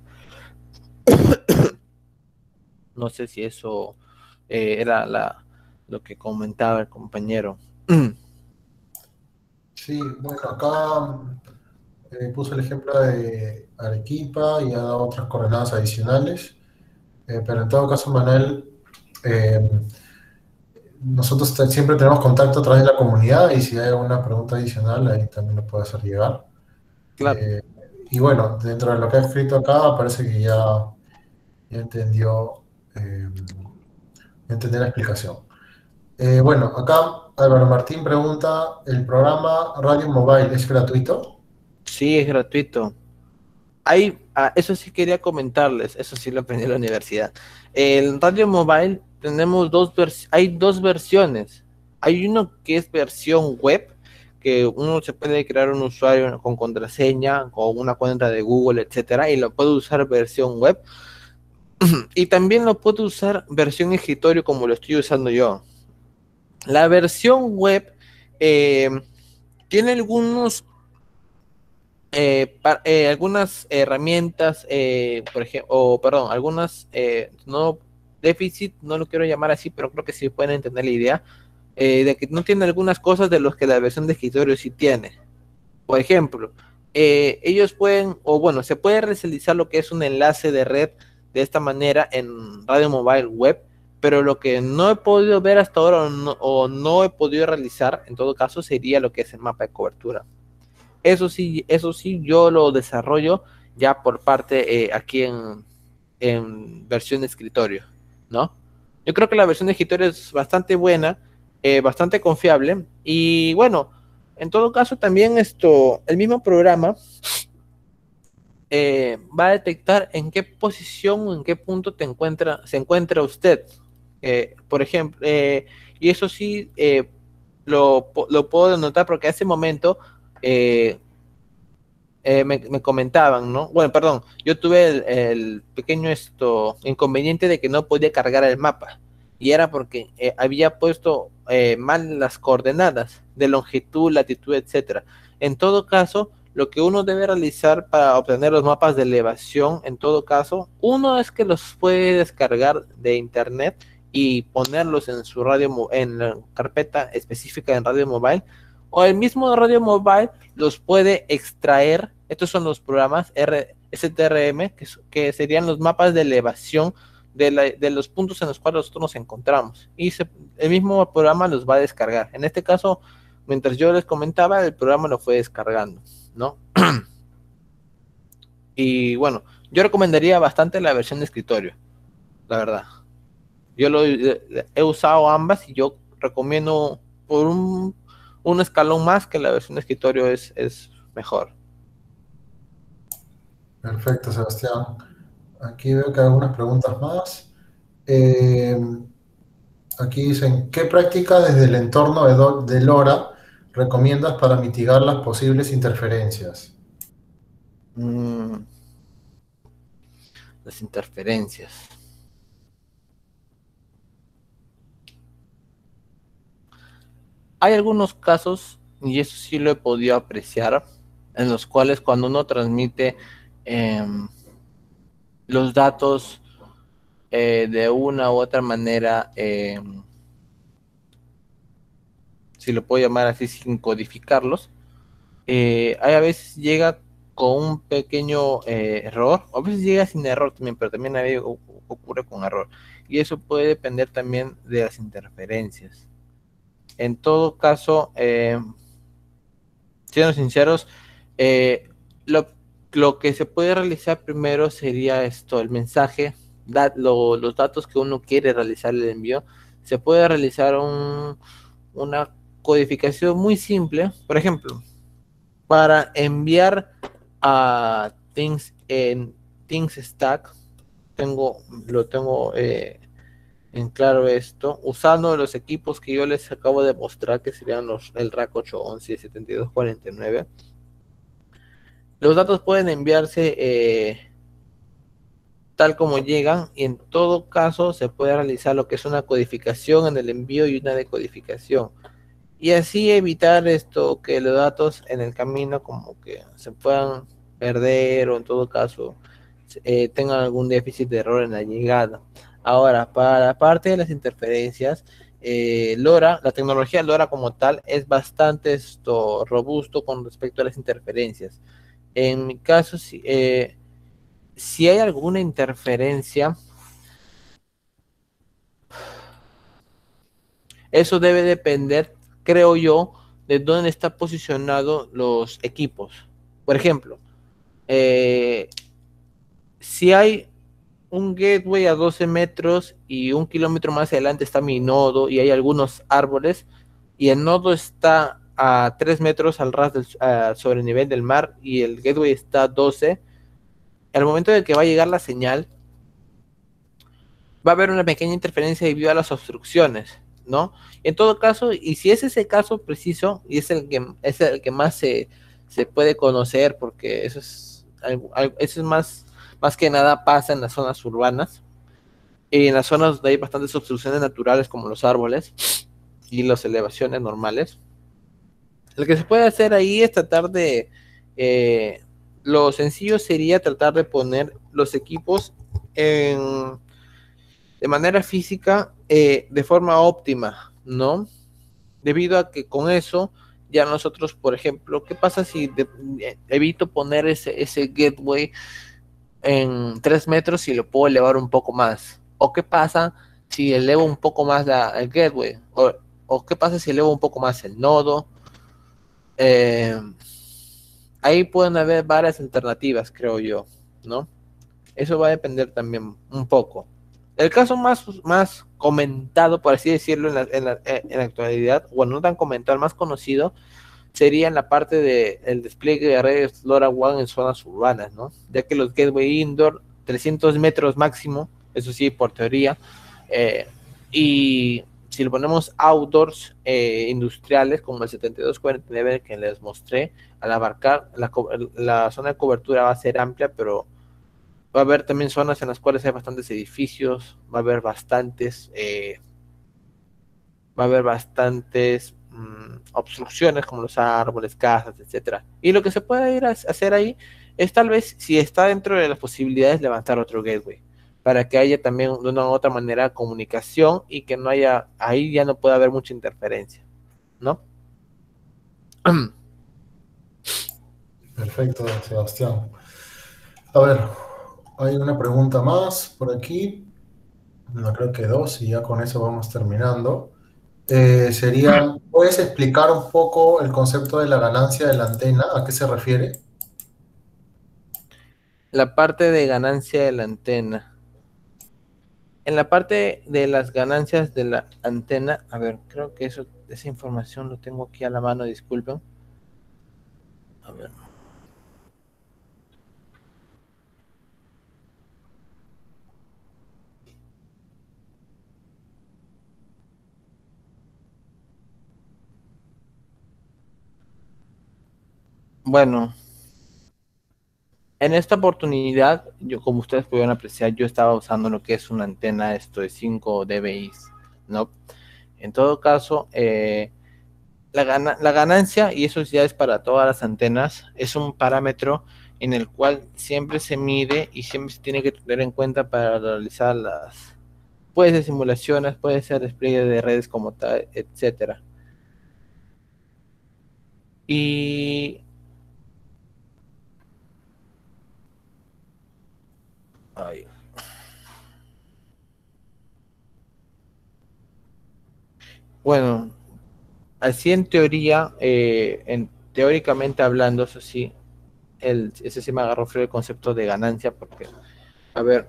S4: No sé si eso era lo que comentaba el compañero.
S2: Sí, bueno, acá puse el ejemplo de Arequipa y ha dado otras coordenadas adicionales, pero en todo caso, Manuel, nosotros siempre tenemos contacto a través de la comunidad y si hay alguna pregunta adicional, ahí también lo puede hacer llegar.
S4: Claro.
S2: Y bueno, dentro de lo que ha escrito acá, parece que ya entendió la explicación. Bueno, acá Álvaro Martín pregunta, ¿el programa Radio Mobile es gratuito?
S4: Sí, es gratuito. Eso sí quería comentarles, eso sí lo aprendí en la universidad. El Radio Mobile tenemos hay dos versiones. Hay uno que es versión web, que uno se puede crear un usuario con contraseña, con una cuenta de Google, etcétera, y lo puede usar versión web. Y también lo puedo usar versión escritorio como lo estoy usando yo. La versión web tiene algunas herramientas, por ejemplo, algunas no déficit, no lo quiero llamar así, pero creo que sí pueden entender la idea, de que no tiene algunas cosas de los que la versión de escritorio sí tiene. Por ejemplo, ellos pueden, o bueno, se puede realizar lo que es un enlace de red de esta manera en Radio Mobile Web, pero lo que no he podido ver hasta ahora o no he podido realizar, en todo caso, sería lo que es el mapa de cobertura. Eso sí, yo lo desarrollo ya por parte aquí en versión de escritorio, ¿no? Yo creo que la versión de escritorio es bastante buena, bastante confiable. Y bueno, en todo caso también el mismo programa va a detectar en qué posición o en qué punto se encuentra usted. Por ejemplo, y eso sí lo puedo notar porque hace momento eh, me comentaban, ¿no? Bueno, perdón, yo tuve el pequeño inconveniente de que no podía cargar el mapa. Y era porque había puesto mal las coordenadas de longitud, latitud, etcétera. En todo caso, lo que uno debe realizar para obtener los mapas de elevación, en todo caso, uno es que los puede descargar de internet y ponerlos en su en la carpeta específica en Radio Mobile, o el mismo Radio Mobile los puede extraer. Estos son los programas STRM, que serían los mapas de elevación de los puntos en los cuales nosotros nos encontramos. Y el mismo programa los va a descargar. En este caso, mientras yo les comentaba, el programa lo fue descargando, ¿no? Y bueno, yo recomendaría bastante la versión de escritorio, la verdad. Yo he usado ambas y yo recomiendo por un escalón más que la versión de escritorio es mejor.
S2: Perfecto, Sebastián. Aquí veo que hay algunas preguntas más. Aquí dicen, ¿qué práctica desde el entorno de LoRa recomiendas para mitigar las posibles interferencias?
S4: Las interferencias. Hay algunos casos, y eso sí lo he podido apreciar, en los cuales cuando uno transmite los datos de una u otra manera, si lo puedo llamar así, sin codificarlos, a veces llega con un pequeño error, a veces llega sin error también, pero también a veces ocurre con error. Y eso puede depender también de las interferencias. En todo caso, siendo sinceros, lo que se puede realizar primero sería el mensaje, los datos que uno quiere realizar el envío. Se puede realizar una codificación muy simple. Por ejemplo, para enviar a Things en Things Stack, lo tengo en claro esto, usando los equipos que yo les acabo de mostrar, que serían el RAC 811 y 7249. Los datos pueden enviarse tal como llegan, y en todo caso se puede realizar lo que es una codificación en el envío y una decodificación. Y así evitar que los datos en el camino como que se puedan perder, o en todo caso tengan algún déficit de error en la llegada. Ahora, para la parte de las interferencias, LoRa, la tecnología LoRa como tal, es bastante robusto con respecto a las interferencias. En mi caso, si hay alguna interferencia, eso debe depender, creo yo, de dónde están posicionados los equipos. Por ejemplo, si hay un gateway a 12 metros y 1 kilómetro más adelante está mi nodo y hay algunos árboles, y el nodo está a 3 metros sobre el nivel del mar y el gateway está a 12, al momento de que va a llegar la señal, va a haber una pequeña interferencia debido a las obstrucciones, ¿no? En todo caso, y si es ese caso preciso, y es el que más se puede conocer, porque eso es más que nada pasa en las zonas urbanas, y en las zonas donde hay bastantes obstrucciones naturales como los árboles y las elevaciones normales. Lo que se puede hacer ahí es tratar de, lo sencillo sería tratar de poner los equipos de manera física de forma óptima, ¿no? Debido a que con eso ya nosotros, por ejemplo, ¿qué pasa si evito poner ese gateway en 3 metros y lo puedo elevar un poco más? ¿O qué pasa si elevo un poco más el gateway? ¿O qué pasa si elevo un poco más el nodo? Ahí pueden haber varias alternativas, creo yo, ¿no? Eso va a depender también un poco. El caso más comentado, por así decirlo, en la actualidad, bueno, no tan comentado, el más conocido, sería en la parte del despliegue de redes LoRaWAN en zonas urbanas, ¿no? Ya que los gateway indoor, 300 metros máximo, eso sí, por teoría, y si lo ponemos outdoors industriales, como el 7249 que les mostré, al abarcar la zona de cobertura va a ser amplia, pero va a haber también zonas en las cuales hay bastantes edificios, va a haber bastantes obstrucciones como los árboles, casas, etcétera. Y lo que se puede ir a hacer ahí es tal vez, si está dentro de las posibilidades, levantar otro gateway para que haya también de una u otra manera comunicación y que no haya, ahí ya no puede haber mucha interferencia, ¿no?
S2: Perfecto, Sebastián. A ver, hay una pregunta más por aquí. No, creo que dos, y ya con eso vamos terminando. Sería, ¿puedes explicar un poco el concepto de la ganancia de la antena? ¿A qué se refiere?
S4: La parte de ganancia de la antena. En la parte de las ganancias de la antena, a ver, creo que esa información lo tengo aquí a la mano, disculpen. A ver. Bueno, en esta oportunidad, yo como ustedes pudieron apreciar, yo estaba usando lo que es una antena esto de 5 dBi, ¿no? En todo caso, la ganancia, y eso ya es para todas las antenas, es un parámetro en el cual siempre se mide y siempre se tiene que tener en cuenta para realizar puede ser simulaciones, puede ser despliegue de redes como tal, etcétera. Y ay, bueno, así en teoría, teóricamente hablando, eso sí, ese sí me agarró frío el concepto de ganancia, porque, a ver,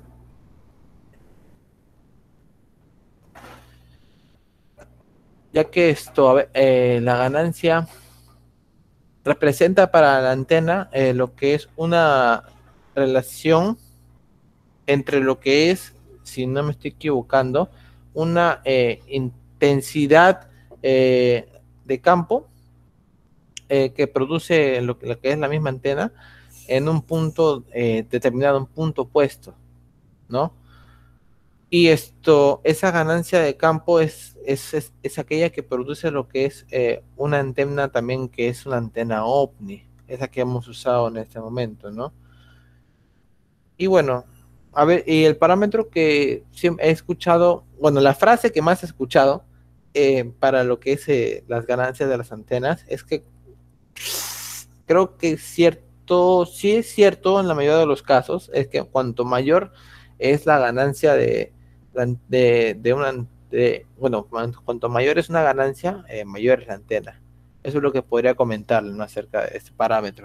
S4: ya que esto, a ver, la ganancia representa para la antena lo que es una relación entre lo que es, si no me estoy equivocando, una intensidad de campo que produce lo que es la misma antena en un punto determinado, un punto opuesto, ¿no? Y esa ganancia de campo es aquella que produce lo que es una antena también, que es una antena OVNI, esa que hemos usado en este momento, ¿no? Y bueno, a ver, y el parámetro que siempre he escuchado, bueno, la frase que más he escuchado para lo que es las ganancias de las antenas es que creo que es cierto, sí es cierto en la mayoría de los casos, es que cuanto mayor es la ganancia bueno, cuanto mayor es una ganancia, mayor es la antena. Eso es lo que podría comentarle, ¿no?, acerca de este parámetro.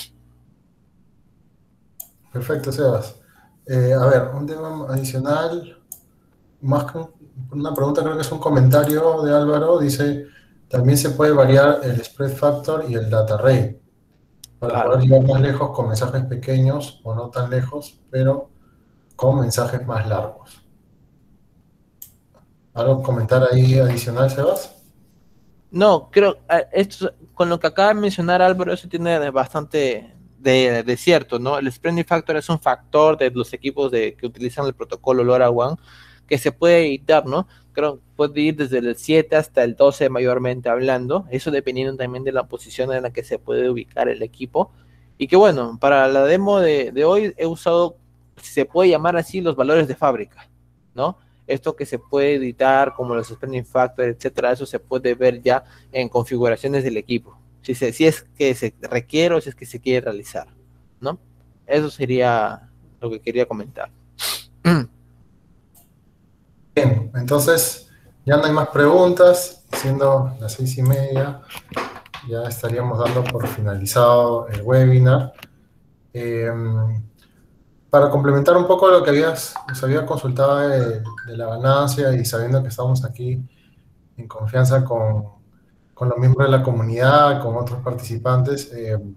S2: Perfecto, Sebas. A ver, un tema adicional, más que una pregunta, creo que es un comentario de Álvaro, dice, también se puede variar el spread factor y el data rate para
S4: Claro.
S2: poder llegar más lejos con mensajes pequeños o no tan lejos, pero con mensajes más largos. ¿Algo que comentar ahí adicional, Sebas?
S4: No, creo, esto, con lo que acaba de mencionar Álvaro, eso tiene bastante de cierto, ¿no? El spreading factor es un factor de los equipos que utilizan el protocolo LoRaWAN que se puede editar, ¿no? Creo que puede ir desde el 7 hasta el 12 mayormente hablando, eso dependiendo también de la posición en la que se puede ubicar el equipo. Y que bueno, para la demo de hoy he usado, si se puede llamar así, los valores de fábrica, ¿no? Esto que se puede editar como los spending factor, etcétera, eso se puede ver ya en configuraciones del equipo, si es que se requiere o si es que se quiere realizar, ¿no? Eso sería lo que quería comentar.
S2: Bien, entonces ya no hay más preguntas, siendo las 6:30, ya estaríamos dando por finalizado el webinar. para complementar un poco lo que nos había consultado de la ganancia y sabiendo que estamos aquí en confianza con los miembros de la comunidad, con otros participantes,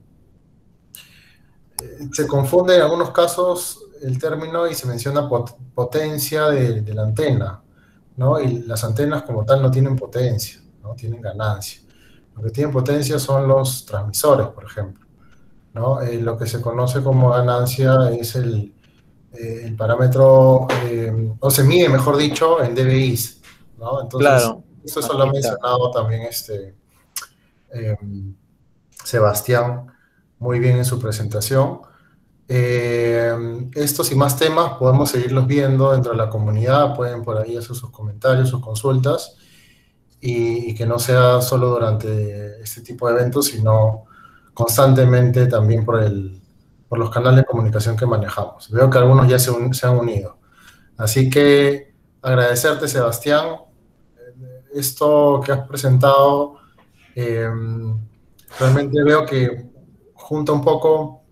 S2: se confunde en algunos casos el término y se menciona potencia de la antena, ¿no? Y las antenas como tal no tienen potencia, no tienen ganancia. Lo que tienen potencia son los transmisores, por ejemplo, ¿no? Lo que se conoce como ganancia es el parámetro, o se mide, mejor dicho, en dBIs, ¿no? Entonces,
S1: Claro,
S2: esto eso lo
S1: aquí
S2: ha
S1: está.
S2: mencionado también Sebastián muy bien en su presentación. Estos y más temas podemos seguirlos viendo dentro de la comunidad, pueden por ahí hacer sus comentarios, sus consultas, y que no sea solo durante este tipo de eventos, sino constantemente también por los canales de comunicación que manejamos. Veo que algunos ya se han unido. Así que agradecerte, Sebastián. Esto que has presentado, realmente veo que junta un poco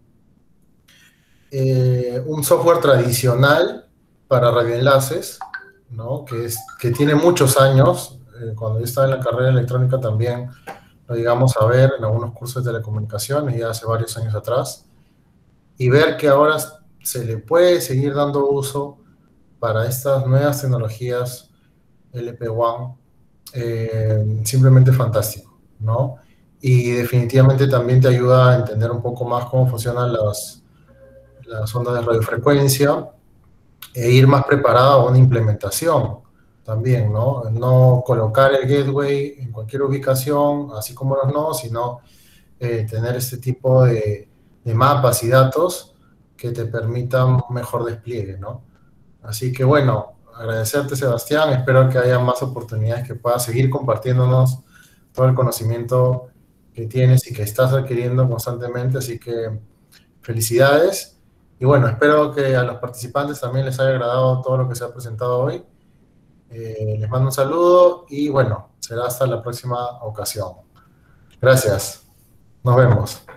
S2: un software tradicional para radioenlaces, ¿no? Que tiene muchos años. Cuando yo estaba en la carrera electrónica también lo llegamos a ver en algunos cursos de telecomunicaciones ya hace varios años atrás, y ver que ahora se le puede seguir dando uso para estas nuevas tecnologías LP WAN, simplemente fantástico, ¿no? Y definitivamente también te ayuda a entender un poco más cómo funcionan las ondas de radiofrecuencia e ir más preparado a una implementación también, ¿no? No colocar el gateway en cualquier ubicación, así como los nodos, sino tener este tipo de mapas y datos que te permitan un mejor despliegue, ¿no? Así que bueno, agradecerte, Sebastián, espero que haya más oportunidades que puedas seguir compartiéndonos todo el conocimiento que tienes y que estás adquiriendo constantemente, así que felicidades. Y bueno, espero que a los participantes también les haya agradado todo lo que se ha presentado hoy. Les mando un saludo y bueno, será hasta la próxima ocasión. Gracias. Nos vemos.